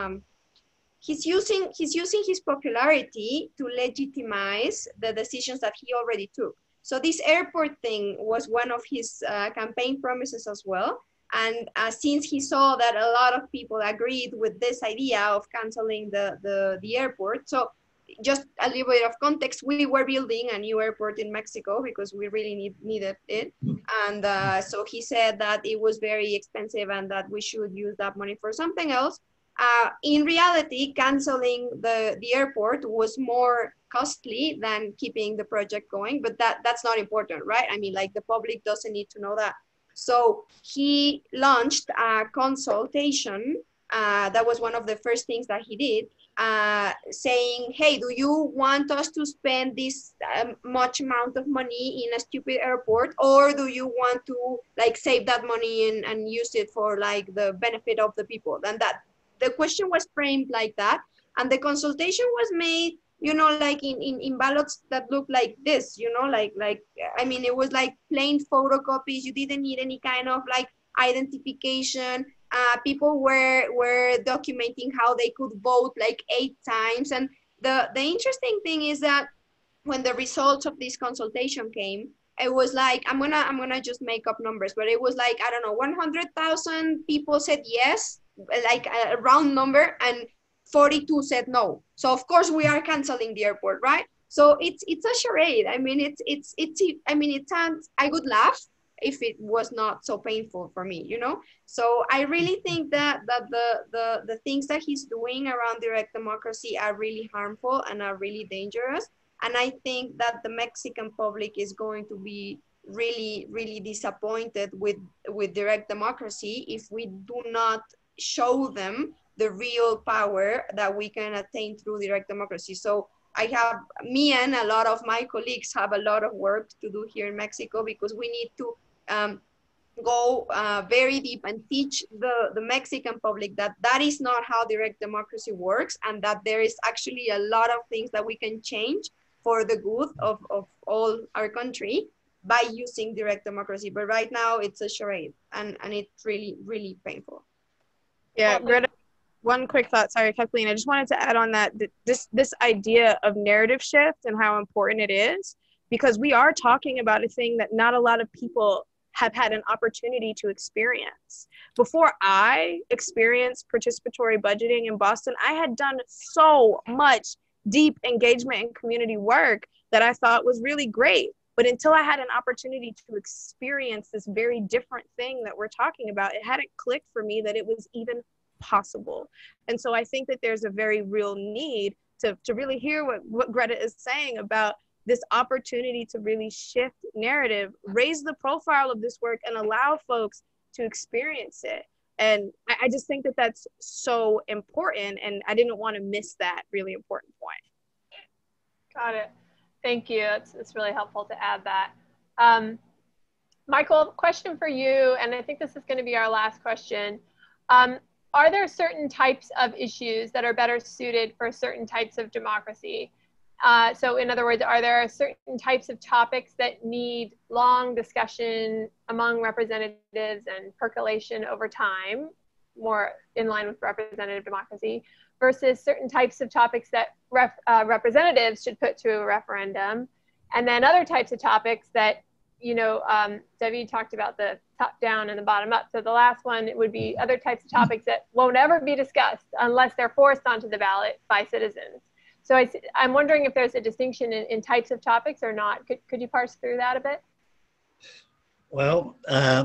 S6: popularity to legitimize the decisions that he already took. So this airport thing was one of his campaign promises as well. And since he saw that a lot of people agreed with this idea of canceling the airport, so just a little bit of context, we were building a new airport in Mexico because we really needed it. And so he said that it was very expensive and that we should use that money for something else. In reality, canceling the airport was more costly than keeping the project going, but that's not important, right? I mean, like, the public doesn't need to know that. So he launched a consultation. That was one of the first things that he did, saying, hey, do you want us to spend this much amount of money in a stupid airport, or do you want to like save that money and use it for like the benefit of the people? And that the question was framed like that, and the consultation was made, you know, like in ballots that looked like this, you know, like I mean, it was like plain photocopies. You didn't need any kind of like identification. People were documenting how they could vote like 8 times. And the interesting thing is that when the results of this consultation came, it was like, I'm gonna just make up numbers, but it was like, I don't know, 100,000 people said yes, like a round number, and 42 said no. So of course we are canceling the airport, right? So it's a charade. I mean, I mean, it sounds, I would laugh if it was not so painful for me, you know? So I really think that the things that he's doing around direct democracy are really harmful and are really dangerous. And I think that the Mexican public is going to be really, really disappointed with direct democracy if we do not show them the real power that we can attain through direct democracy. So me and a lot of my colleagues have a lot of work to do here in Mexico, because we need to go very deep and teach the Mexican public that is not how direct democracy works, and that there is actually a lot of things that we can change for the good of all our country by using direct democracy. But right now it's a charade, and it's really, really painful.
S5: Yeah, Greta, one quick thought. Sorry, Kathleen. I just wanted to add on that this idea of narrative shift and how important it is, because we are talking about a thing that not a lot of people have had an opportunity to experience. Before I experienced participatory budgeting in Boston, I had done so much deep engagement and community work that I thought was really great. But until I had an opportunity to experience this very different thing that we're talking about, it hadn't clicked for me that it was even possible. And so I think that there's a very real need to really hear what Greta is saying about this opportunity to really shift narrative, raise the profile of this work, and allow folks to experience it. And I just think that that's so important, and I didn't want to miss that really important point.
S3: Got it. Thank you. It's really helpful to add that. Michael, question for you, and I think this is going to be our last question. Are there certain types of issues that are better suited for certain types of democracy? So in other words, are there certain types of topics that need long discussion among representatives and percolation over time, more in line with representative democracy, versus certain types of topics that representatives should put to a referendum, and then other types of topics that, you know, David talked about the top down and the bottom up. So the last one, it would be other types of topics that won't ever be discussed unless they're forced onto the ballot by citizens. So I'm wondering if there's a distinction in types of topics or not. Could you parse through that a bit?
S7: Well,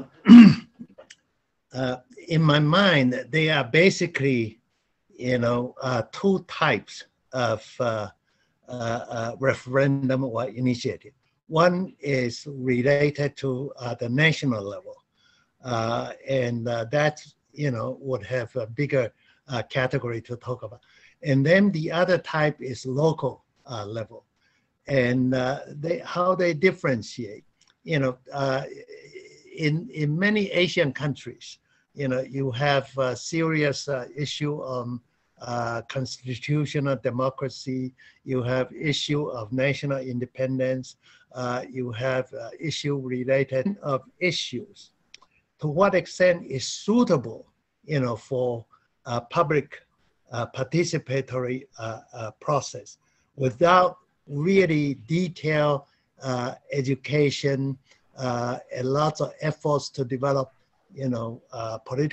S7: in my mind, they are basically, you know, 2 types of referendum or initiative. One is related to the national level, and that, you know, would have a bigger category to talk about. And then the other type is local level, and how they differentiate. You know, in many Asian countries, you know, you have a serious issue on constitutional democracy. You have issue of national independence. You have issue related of issues. To what extent is suitable, you know, for public participatory process without really detailed education and lots of efforts to develop, you know,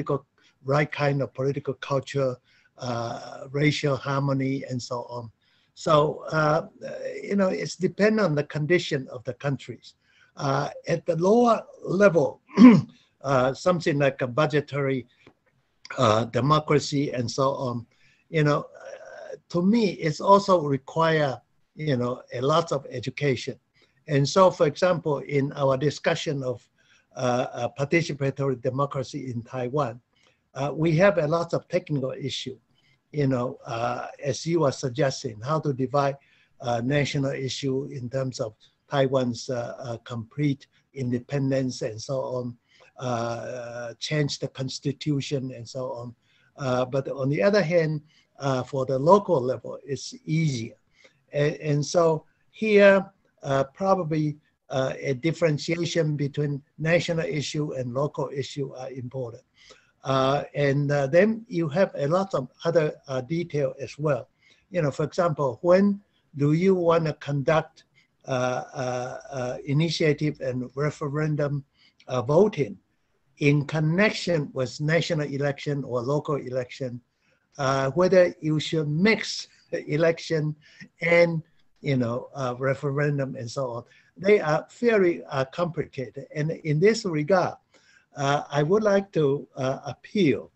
S7: right kind of political culture, racial harmony, and so on. So, it's dependent on the condition of the countries. At the lower level, something like a budgetary democracy and so on, to me, it's also require, a lot of education. And so, for example, in our discussion of participatory democracy in Taiwan, we have a lot of technical issue, as you are suggesting, how to divide national issue in terms of Taiwan's complete independence and so on, change the constitution and so on. But on the other hand, for the local level, it's easier. And so here, probably a differentiation between national issue and local issue are important. And then you have a lot of other detail as well. For example, when do you want to conduct initiative and referendum voting in connection with national election or local election, whether you should mix election and referendum and so on. They are very complicated. And in this regard, I would like to appeal,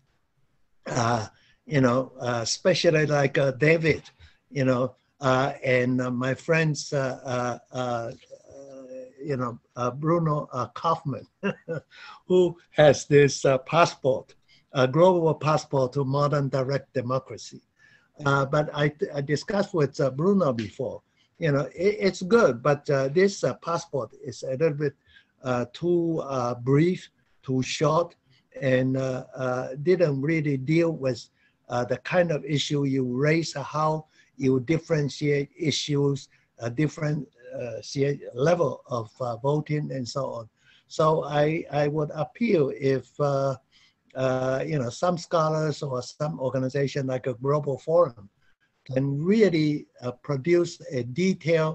S7: especially like David, and my friends, Bruno Kaufman, who has this passport, a global passport to modern direct democracy. But I discussed with Bruno before, it's good, but this passport is a little bit too brief, too short, and didn't really deal with the kind of issue you raise, how you differentiate issues, different level of voting and so on. So I would appeal if some scholars or some organization like a global forum can really produce a detailed,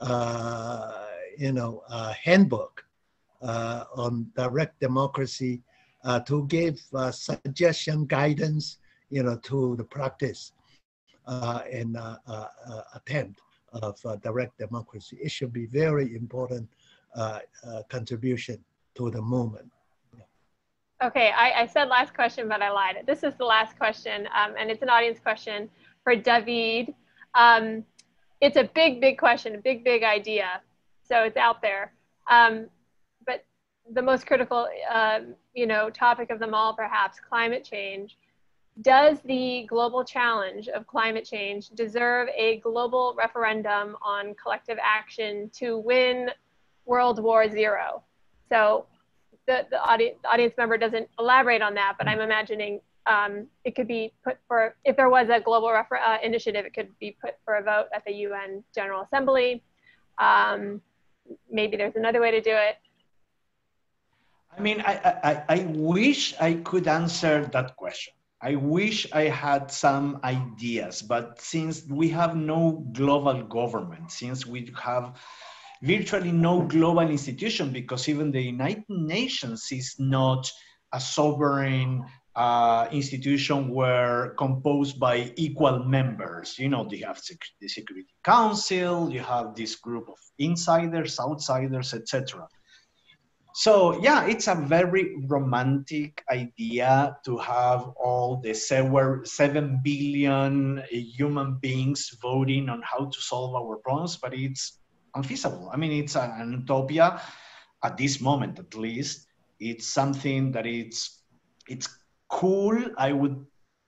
S7: handbook on direct democracy to give suggestion, guidance, to the practice and attempt of direct democracy. It should be very important contribution to the movement.
S3: Okay, I said last question, but I lied. This is the last question, and it's an audience question for David. It's a big question, a big idea, so it's out there. But the most critical, topic of them all, perhaps, climate change. Does the global challenge of climate change deserve a global referendum on collective action to win World War Zero? So the audience member doesn't elaborate on that, but I'm imagining it could be put for, if there was a global initiative, it could be put for a vote at the UN General Assembly. Maybe there's another way to do it.
S4: I mean, I wish I could answer that question. I wish I had some ideas, but since we have no global government, since we have virtually no global institution, because even the United Nations is not a sovereign institution where composed by equal members. You have the Security Council, you have this group of insiders, outsiders, etc. So yeah, it's a very romantic idea to have all the 7 billion human beings voting on how to solve our problems, but it's unfeasible. I mean, it's an utopia at this moment, at least. It's something that it's cool. I would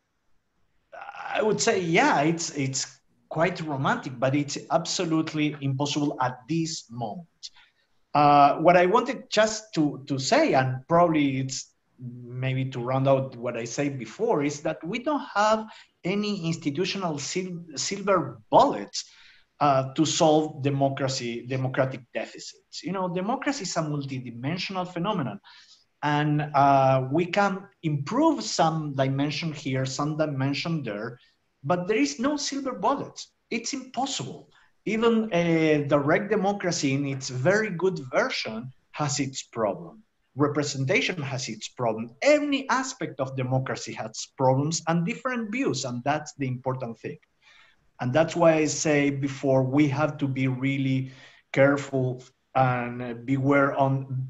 S4: say, yeah, it's quite romantic, but it's absolutely impossible at this moment. What I wanted just to say, and probably it's maybe to round out what I said before, is that we don't have any institutional silver bullets to solve democratic deficits. Democracy is a multidimensional phenomenon, and we can improve some dimension here, some dimension there, but there is no silver bullet. It's impossible. Even direct democracy in its very good version has its problem. Representation has its problem. Any aspect of democracy has problems and different views, and that's the important thing. And that's why I say before, we have to be really careful and beware on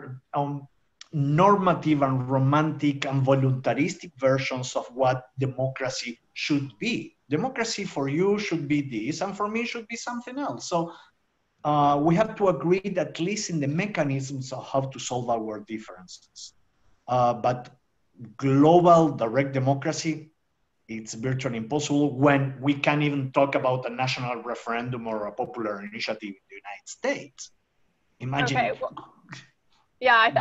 S4: normative and romantic and voluntaristic versions of what democracy should be. Democracy for you should be this, and for me should be something else. So we have to agree that at least in the mechanisms of how to solve our differences. But global direct democracy, it's virtually impossible when we can't even talk about a national referendum or a popular initiative in the United States. Imagine.
S3: Okay, well, yeah,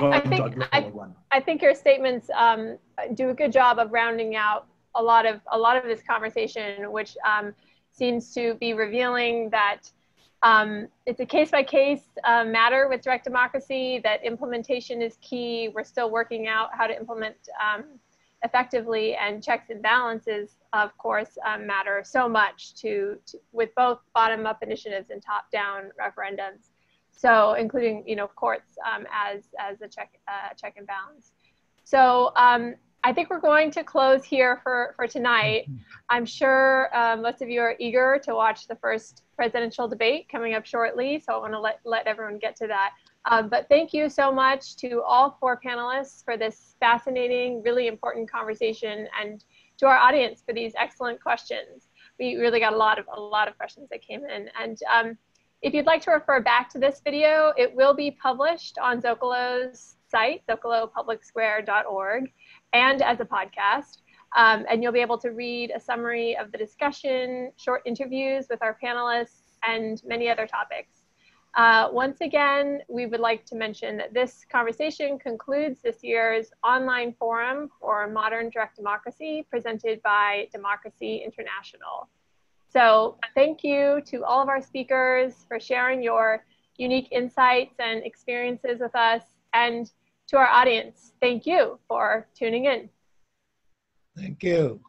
S3: I think your statements do a good job of rounding out a lot of this conversation, which seems to be revealing that it's a case-by-case matter with direct democracy, that implementation is key. We're still working out how to implement effectively, and checks and balances, of course, matter so much with both bottom-up initiatives and top-down referendums. So including, courts as a check and balance. So I think we're going to close here for tonight. I'm sure most of you are eager to watch the first presidential debate coming up shortly. So I want to let everyone get to that. But thank you so much to all 4 panelists for this fascinating, really important conversation, and to our audience for these excellent questions. We really got a lot of questions that came in. And if you'd like to refer back to this video, it will be published on Zócalo's site, zocalopublicsquare.org, and as a podcast. And you'll be able to read a summary of the discussion, short interviews with our panelists, and many other topics. Once again, we would like to mention that this conversation concludes this year's online forum for modern direct democracy presented by Democracy International. So thank you to all of our speakers for sharing your unique insights and experiences with us, and to our audience, thank you for tuning in.
S7: Thank you.